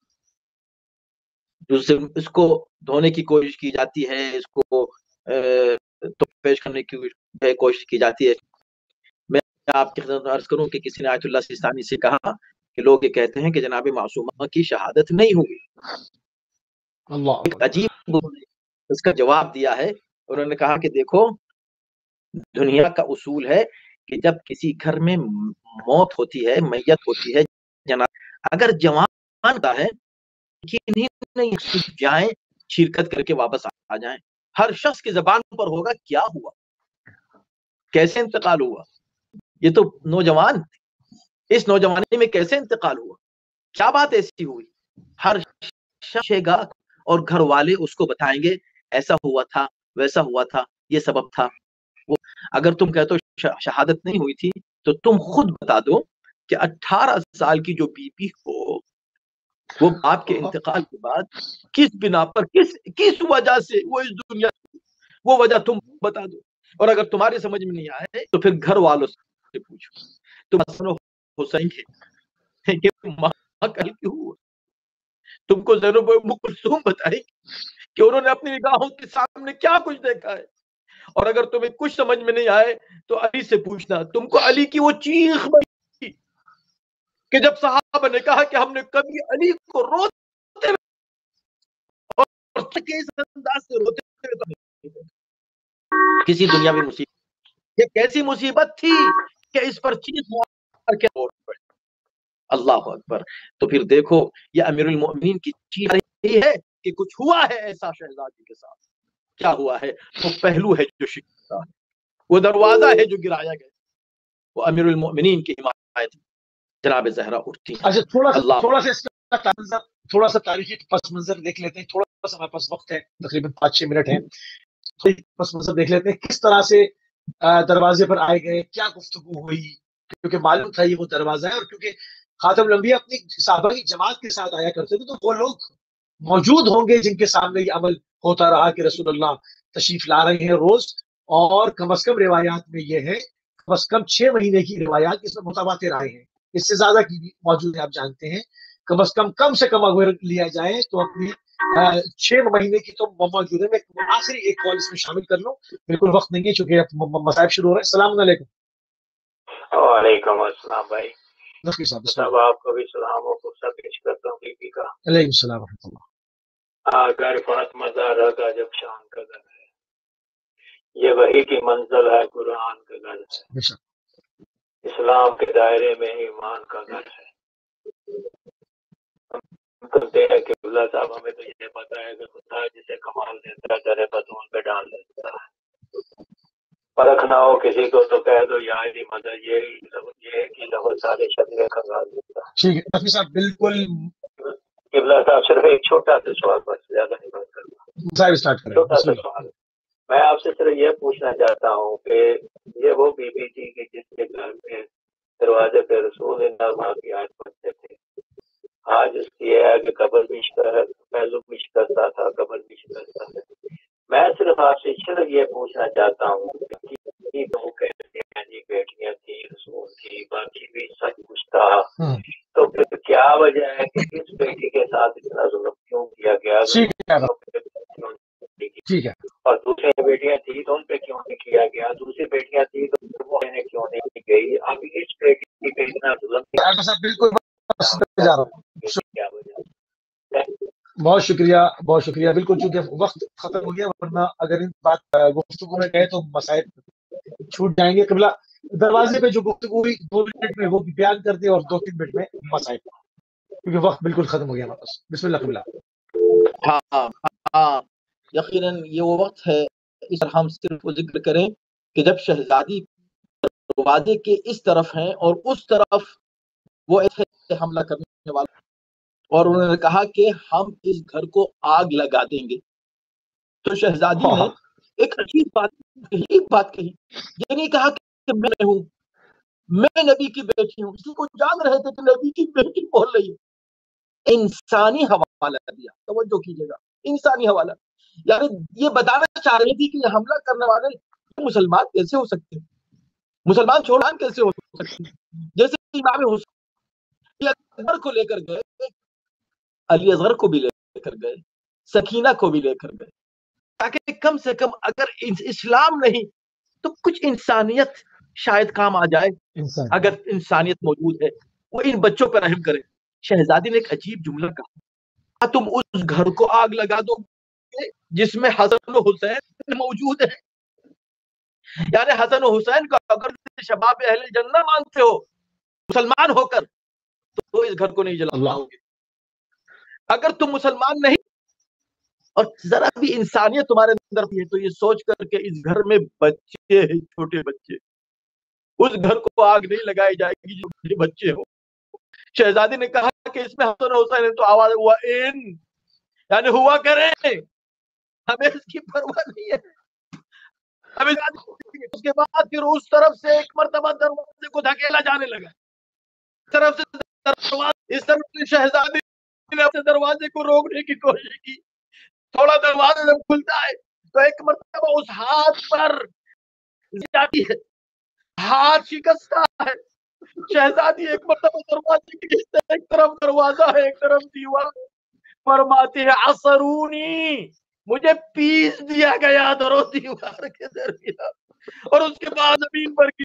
اس کو دھونے کی کوشش کی جاتی ہے، اس کو تو پیش کرنے کی کوشش کی جاتی ہے. میں آپ کی خدمت میں عرض کروں کہ کسی نے آیت اللہ سیستانی سے کہا کہ لوگ یہ کہتے ہیں کہ جناب معصومہ کی شہادت نہیں ہوئی. ایک عجیب اس کا جواب دیا ہے. انہوں نے کہا کہ دیکھو، دنیا کا اصول ہے کہ جب کسی گھر میں موت ہوتی ہے، میت ہوتی ہے، جناب اگر جوان کا ہے نہیں جائیں شرکت کر کے واپس آ جائیں. ہر شخص کی زبان پر ہوگا کیا ہوا، کیسے انتقال ہوا. یہ تو نوجوان، اس نوجوانی میں کیسے انتقال ہوا، کیا بات ایسی ہوئی. ہر شخص گا اور گھر والے اس کو بتائیں گے ایسا ہوا تھا، ویسا ہوا تھا، یہ سبب تھا. وہ اگر تم کہتے ہو شہادت نہیں ہوئی تھی تو تم خود بتا دو کہ اٹھارہ سال کی جو بی بی ہو وہ باپ کے انتقال کے بعد کس بنا پر، کس کس وجہ سے وہ اس دنیا، وہ وجہ تم بتا دو. اور اگر تمہاری سمجھ میں نہیں آئے تو پھر گھر والوں سے پوچھو. تم حسن و حسین کے ماں کل کیوں ہوا، تم کو زینب ام کلثوم بتائی کہ انہوں نے اپنی نگاہوں کے سامنے کیا کچھ دیکھا ہے. اور اگر تمہیں کچھ سمجھ میں نہیں آئے تو علی سے پوچھنا. تم کو علی کی وہ چیخ بجی کہ جب صحابہ نے کہا کہ ہم نے کبھی علی کو روتے اور के इस अंदाज से रोते हुए तो नहीं किसी दुनियावी मुसीबत। ये कैसी मुसीबत थी कि इस पर चीख मार के रोड पर। अल्लाह अकबर। तो फिर देखो ये अमीरुल मोमिनीन की चीख रही है कि कुछ हुआ है ऐसा शहजादी के साथ। क्या हुआ है? वो पहलू है जो शिकता है, वो दरवाजा है जो गिराया गया, वो अमीरुल मोमिनीन की हिमायत जनाब ज़हरा उठती है। अच्छा, थोड़ा सा थोड़ा सा इसका ताजा थोड़ा सा तारीखी पस मंजर देख लेते हैं। थोड़ा सा हमारे पास वक्त है, तकरीबन पाँच छह मिनट है, तो पस मंजर देख लेते हैं किस तरह से दरवाजे पर आए गए, क्या गुफ्तगू हुई, क्योंकि मालूम था ये वो दरवाजा है। और क्योंकि खातमुल अंबिया अपनी सहाबा की जमात के साथ आया करते थे, तो वो लोग मौजूद होंगे जिनके सामने ये अमल होता रहा कि रसूलुल्लाह तशरीफ ला रहे हैं रोज। और कम अज कम रिवायात में ये है, कम अज कम छह महीने की रिवायात इसमें मुतवातिर आए हैं, इससे ज्यादा की भी मौजूद है, आप जानते हैं। कम अज कम कम से कम अगर लिया जाए तो अपनी छह महीने की तो मौजूद है। मैं आखिरी एक कॉल इसमें शामिल कर लूं, बिल्कुल वक्त नहीं है चूंकि मसाइब शुरू हो रहे हैं। अस्सलाम वालेकुम। वालेकुम अस्सलाम भाई नफी साहब, सब आपको भी सलाम और गुस्सा पेश करता हूँ बीबी का। अलैकुम सलाम व रहमतुल्लाह। घर फातिमा ज़हरा का जब शान का घर है, ये वही की मंजिल है, कुरान का घर है, इस्लाम के दायरे में ईमान का घर है। कहते हैं कि अल्लाह साहब हमें तो ये पता है कि खुदा जिसे कमाल देता है तेरे बतून पे डाल देता है। परख ना हो किसी को तो कह दो यार ही मदद ये ये कि बहुत सारे शरीर खंगाल देता है। ठीक है नफी साहब, बिल्कुल। किबला साहब सिर्फ एक छोटा सा सवाल, बस ज्यादा नहीं बात करना। साहब स्टार्ट करें। छोटा सा सवाल मैं आपसे सिर्फ ये पूछना चाहता हूँ कि ये वो बीबी थी कि जिसके घर में दरवाजे पे रसूल की आयत पढ़ते थे। आज उसकी यह है कि कब्र भी पहलू भी शिकस्ता था, कब्र भी शिकस्ता है। मैं सिर्फ आपसे सिर्फ ये पूछना चाहता हूँ कि दो कहते हैं जी बेटियां थी, रसूल थी, बाकी भी सब कुछ था, तो फिर क्या वजह है कि इस बेटी के साथ इतना जुल्म क्यों किया गया? ठीक है। और दूसरी बेटियां थी तो उन पे क्यों नहीं किया गया? दूसरी बेटियां थी तो वो क्यों नहीं गई? अभी इस बेटी पे इतना जुल्म बिल्कुल जा रहा हूँ। बहुत शुक्रिया, बहुत शुक्रिया। बिल्कुल, चूंकि वक्त खत्म हो गया, वरना अगर इन बात गुफ्तगू में गए तो मसाइल छूट जाएंगे। कबला दरवाजे पे जो गुफ्तगू हुई दो मिनट में वो बयान कर दे और दो तीन मिनट में मसाइल, क्योंकि वक्त बिल्कुल खत्म हो गया हमारे पास। बिस्मिल्लाह कबला। हाँ हाँ हाँ, यकीनन ये वो वक्त है। इस पर हम सिर्फ जिक्र करें कि जब शहजादी दरवाजे के इस तरफ हैं और उस तरफ वो ऐसे हमला करने वाले, और उन्होंने कहा कि हम इस घर को आग लगा देंगे, तो शहजादी ने एक अजीब बात कही, एक बात कही। ये नहीं कहा कि मैं हूं, मैं नबी की बेटी हूं, इसलिए वो जान रहे थे कि नबी की बेटी बोल रही है। इंसानी हवाला दिया, तवज्जो कीजिएगा, इंसानी हवाला। यानी ये बताना चाह रही थी कि हमला करने वाले मुसलमान कैसे हो सकते हैं, मुसलमान छोड़ान कैसे हो सकते हैं। जैसे इमाम हुसैन अकबर को लेकर गए, अली असगर को भी लेकर गए, सकीना को भी लेकर गए, ताकि कम से कम अगर इस्लाम नहीं तो कुछ इंसानियत शायद काम आ जाए। अगर इंसानियत मौजूद है वो इन बच्चों पर रहम करे। शहजादी ने एक अजीब जुमला कहा, तुम उस घर को आग लगा दो जिसमें हसन हुसैन मौजूद है। यानी हसन हुसैन का अगर शबाब अहले जन्नत मानते हो मुसलमान होकर, तो इस घर को नहीं जलाओगे। अगर तुम मुसलमान नहीं और जरा भी इंसानियत तुम्हारे अंदर भी है, तो ये सोच करके इस घर में बच्चे हैं, छोटे बच्चे, उस घर को आग नहीं लगाई जाएगी जो बच्चे हो। शहजादी ने कहा कि इसमें हसन हुसैन है, तो आवाज हुआ इन, यानी हुआ करे, हमें इसकी परवाह नहीं है। हमें उसके बाद फिर उस तरफ से एक मर्तबा दरवाजे को धकेला जाने लगा, तरफ से दरवाजे, इस तरफ से शहजादी ने अपने दरवाजे को रोकने की कोशिश की। थोड़ा दरवाजा जब खुलता है तो एक मर्तबा उस हाथ पर जाती है, हाथ शिकस्ता है। शहजादी एक मर्तबा दरवाजे की, एक तरफ दरवाजा है एक तरफ दीवार, फरमाती है असरूनी, मुझे पीस दिया गया दरो दीवार के दरमियान। और उसके बाद जमीन पर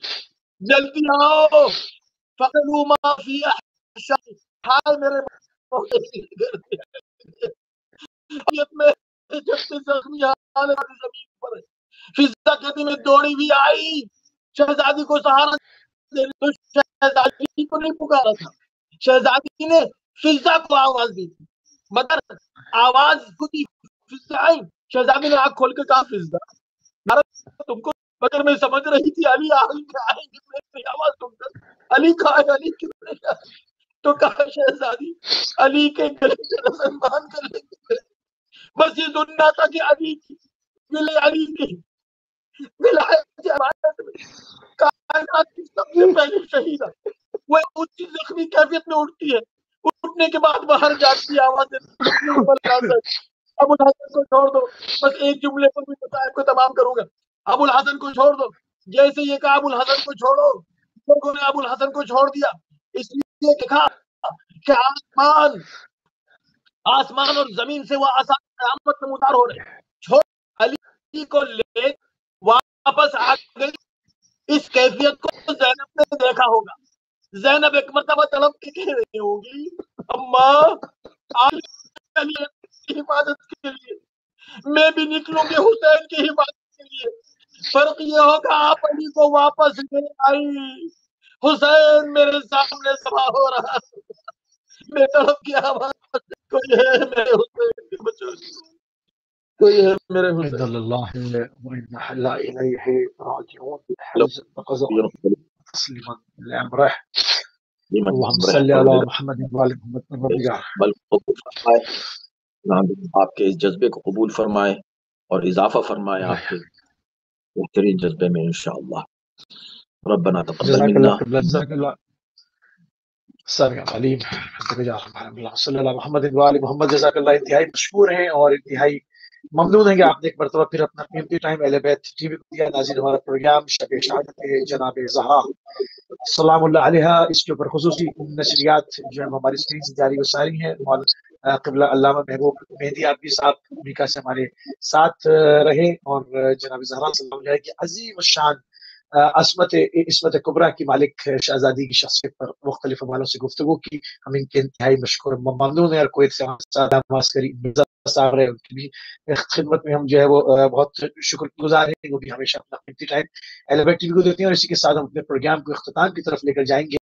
जल्दी आओ, फकलू माफी, हाल मेरे میں جب سے زخمی حالت زمین پر ہے، فضا کہتی میں دوڑی بھی آئی شہزادی کو سہارا دینے، تو شہزادی کو نہیں پکارا تھا، شہزادی نے فضا کو آواز دی تھی، مگر آواز خود ہی فضا آئی، شہزادی نے آنکھ کھول کے کہا فضا تم کو، مگر میں سمجھ رہی تھی علی آئیں گے آئیں گے، میں آواز سن کر علی کہا ہے، علی کتنے کا، تو کہا شہزادی علی کے گلے سے رسن باندھ کر لے کے، بس یہ سننا تھا کہ علی کی ملے، علی کی ولایت امانت میں کائنات کی سب سے پہلی شہیدہ وہ اونچی زخمی کیفیت میں اٹھتی ہے، اٹھنے کے بعد باہر جاتی ہے، آواز دیتی ہے ابو الحسن ابو الحسن کو چھوڑ دو، بس ایک جملے پر بھی بتایا کو تمام کروں گا، ابو الحسن کو چھوڑ دو، جیسے یہ کہا ابو الحسن کو چھوڑو، لوگوں نے ابو الحسن کو چھوڑ دیا، اس لیے کہا کہ آسمان آسمان اور زمین سے وہ آسان قیامت میں اتار ہو رہے، چھوڑ علی کو لے واپس آ گئی، اس کیفیت کو زینب نے دیکھا ہوگا، زینب ایک مرتبہ طلب کے کہہ رہی ہوگی اماں علی کی حفاظت کے لیے، میں بھی نکلوں گی حسین کی حفاظت کے لیے، فرق یہ ہوگا آپ علی کو واپس لے آئی، حسین میرے سامنے سبا ہو رہا، میں طلب کی آواز کوئی ہے میرے حسین کے بچوں، کوئی ہے میرے حسین، إنا لله وإنا إليه راجعون. تسليما لأمره. اللهم صل على محمد وعلى محمد وبارك. آپ کے اس جذبے کو قبول فرمائے اور اضافہ فرمائے آپ کے بہترین جذبے میں انشاءاللہ. ربنا تقبل جزاك منا. الله جزاك الله سامع علیم. صلی اللہ محمد وعلی محمد. جزاک اللہ. انتہائی مشکور ہیں اور انتہائی ممنون ہیں کہ آپ نے ایک مرتبہ پھر اپنا قیمتی ٹائم اہل بیت ٹی وی کو دیا. ناظرین ہمارا پروگرام شب شہادت جناب زہرا سلام اللہ علیہ، اس کے اوپر خصوصی نشریات جو ہے ہماری اسکرین سے جاری و ساری ہیں. قبلہ علامہ محبوب مہدی آپ بھی ساتھ امریکہ سے ہمارے ساتھ رہے اور جناب زہرا سلام علیہ کی عظیم الشان عصمت عصمت کبریٰ کی مالک شہزادی کی شخصیت پر مختلف حوالوں سے گفتگو کی. ہم ان کے انتہائی مشکور ممنون ہیں اور کویت سے عسکری صاحب رہے، ان کی بھی خدمت میں ہم جو ہے وہ بہت شکر گزار ہیں. وہ بھی ہمیشہ اپنا قیمتی ٹائم ایل بیٹ ٹی وی کو دیتے ہیں. اور اسی کے ساتھ ہم اپنے پروگرام کو اختتام کی طرف لے کر جائیں گے.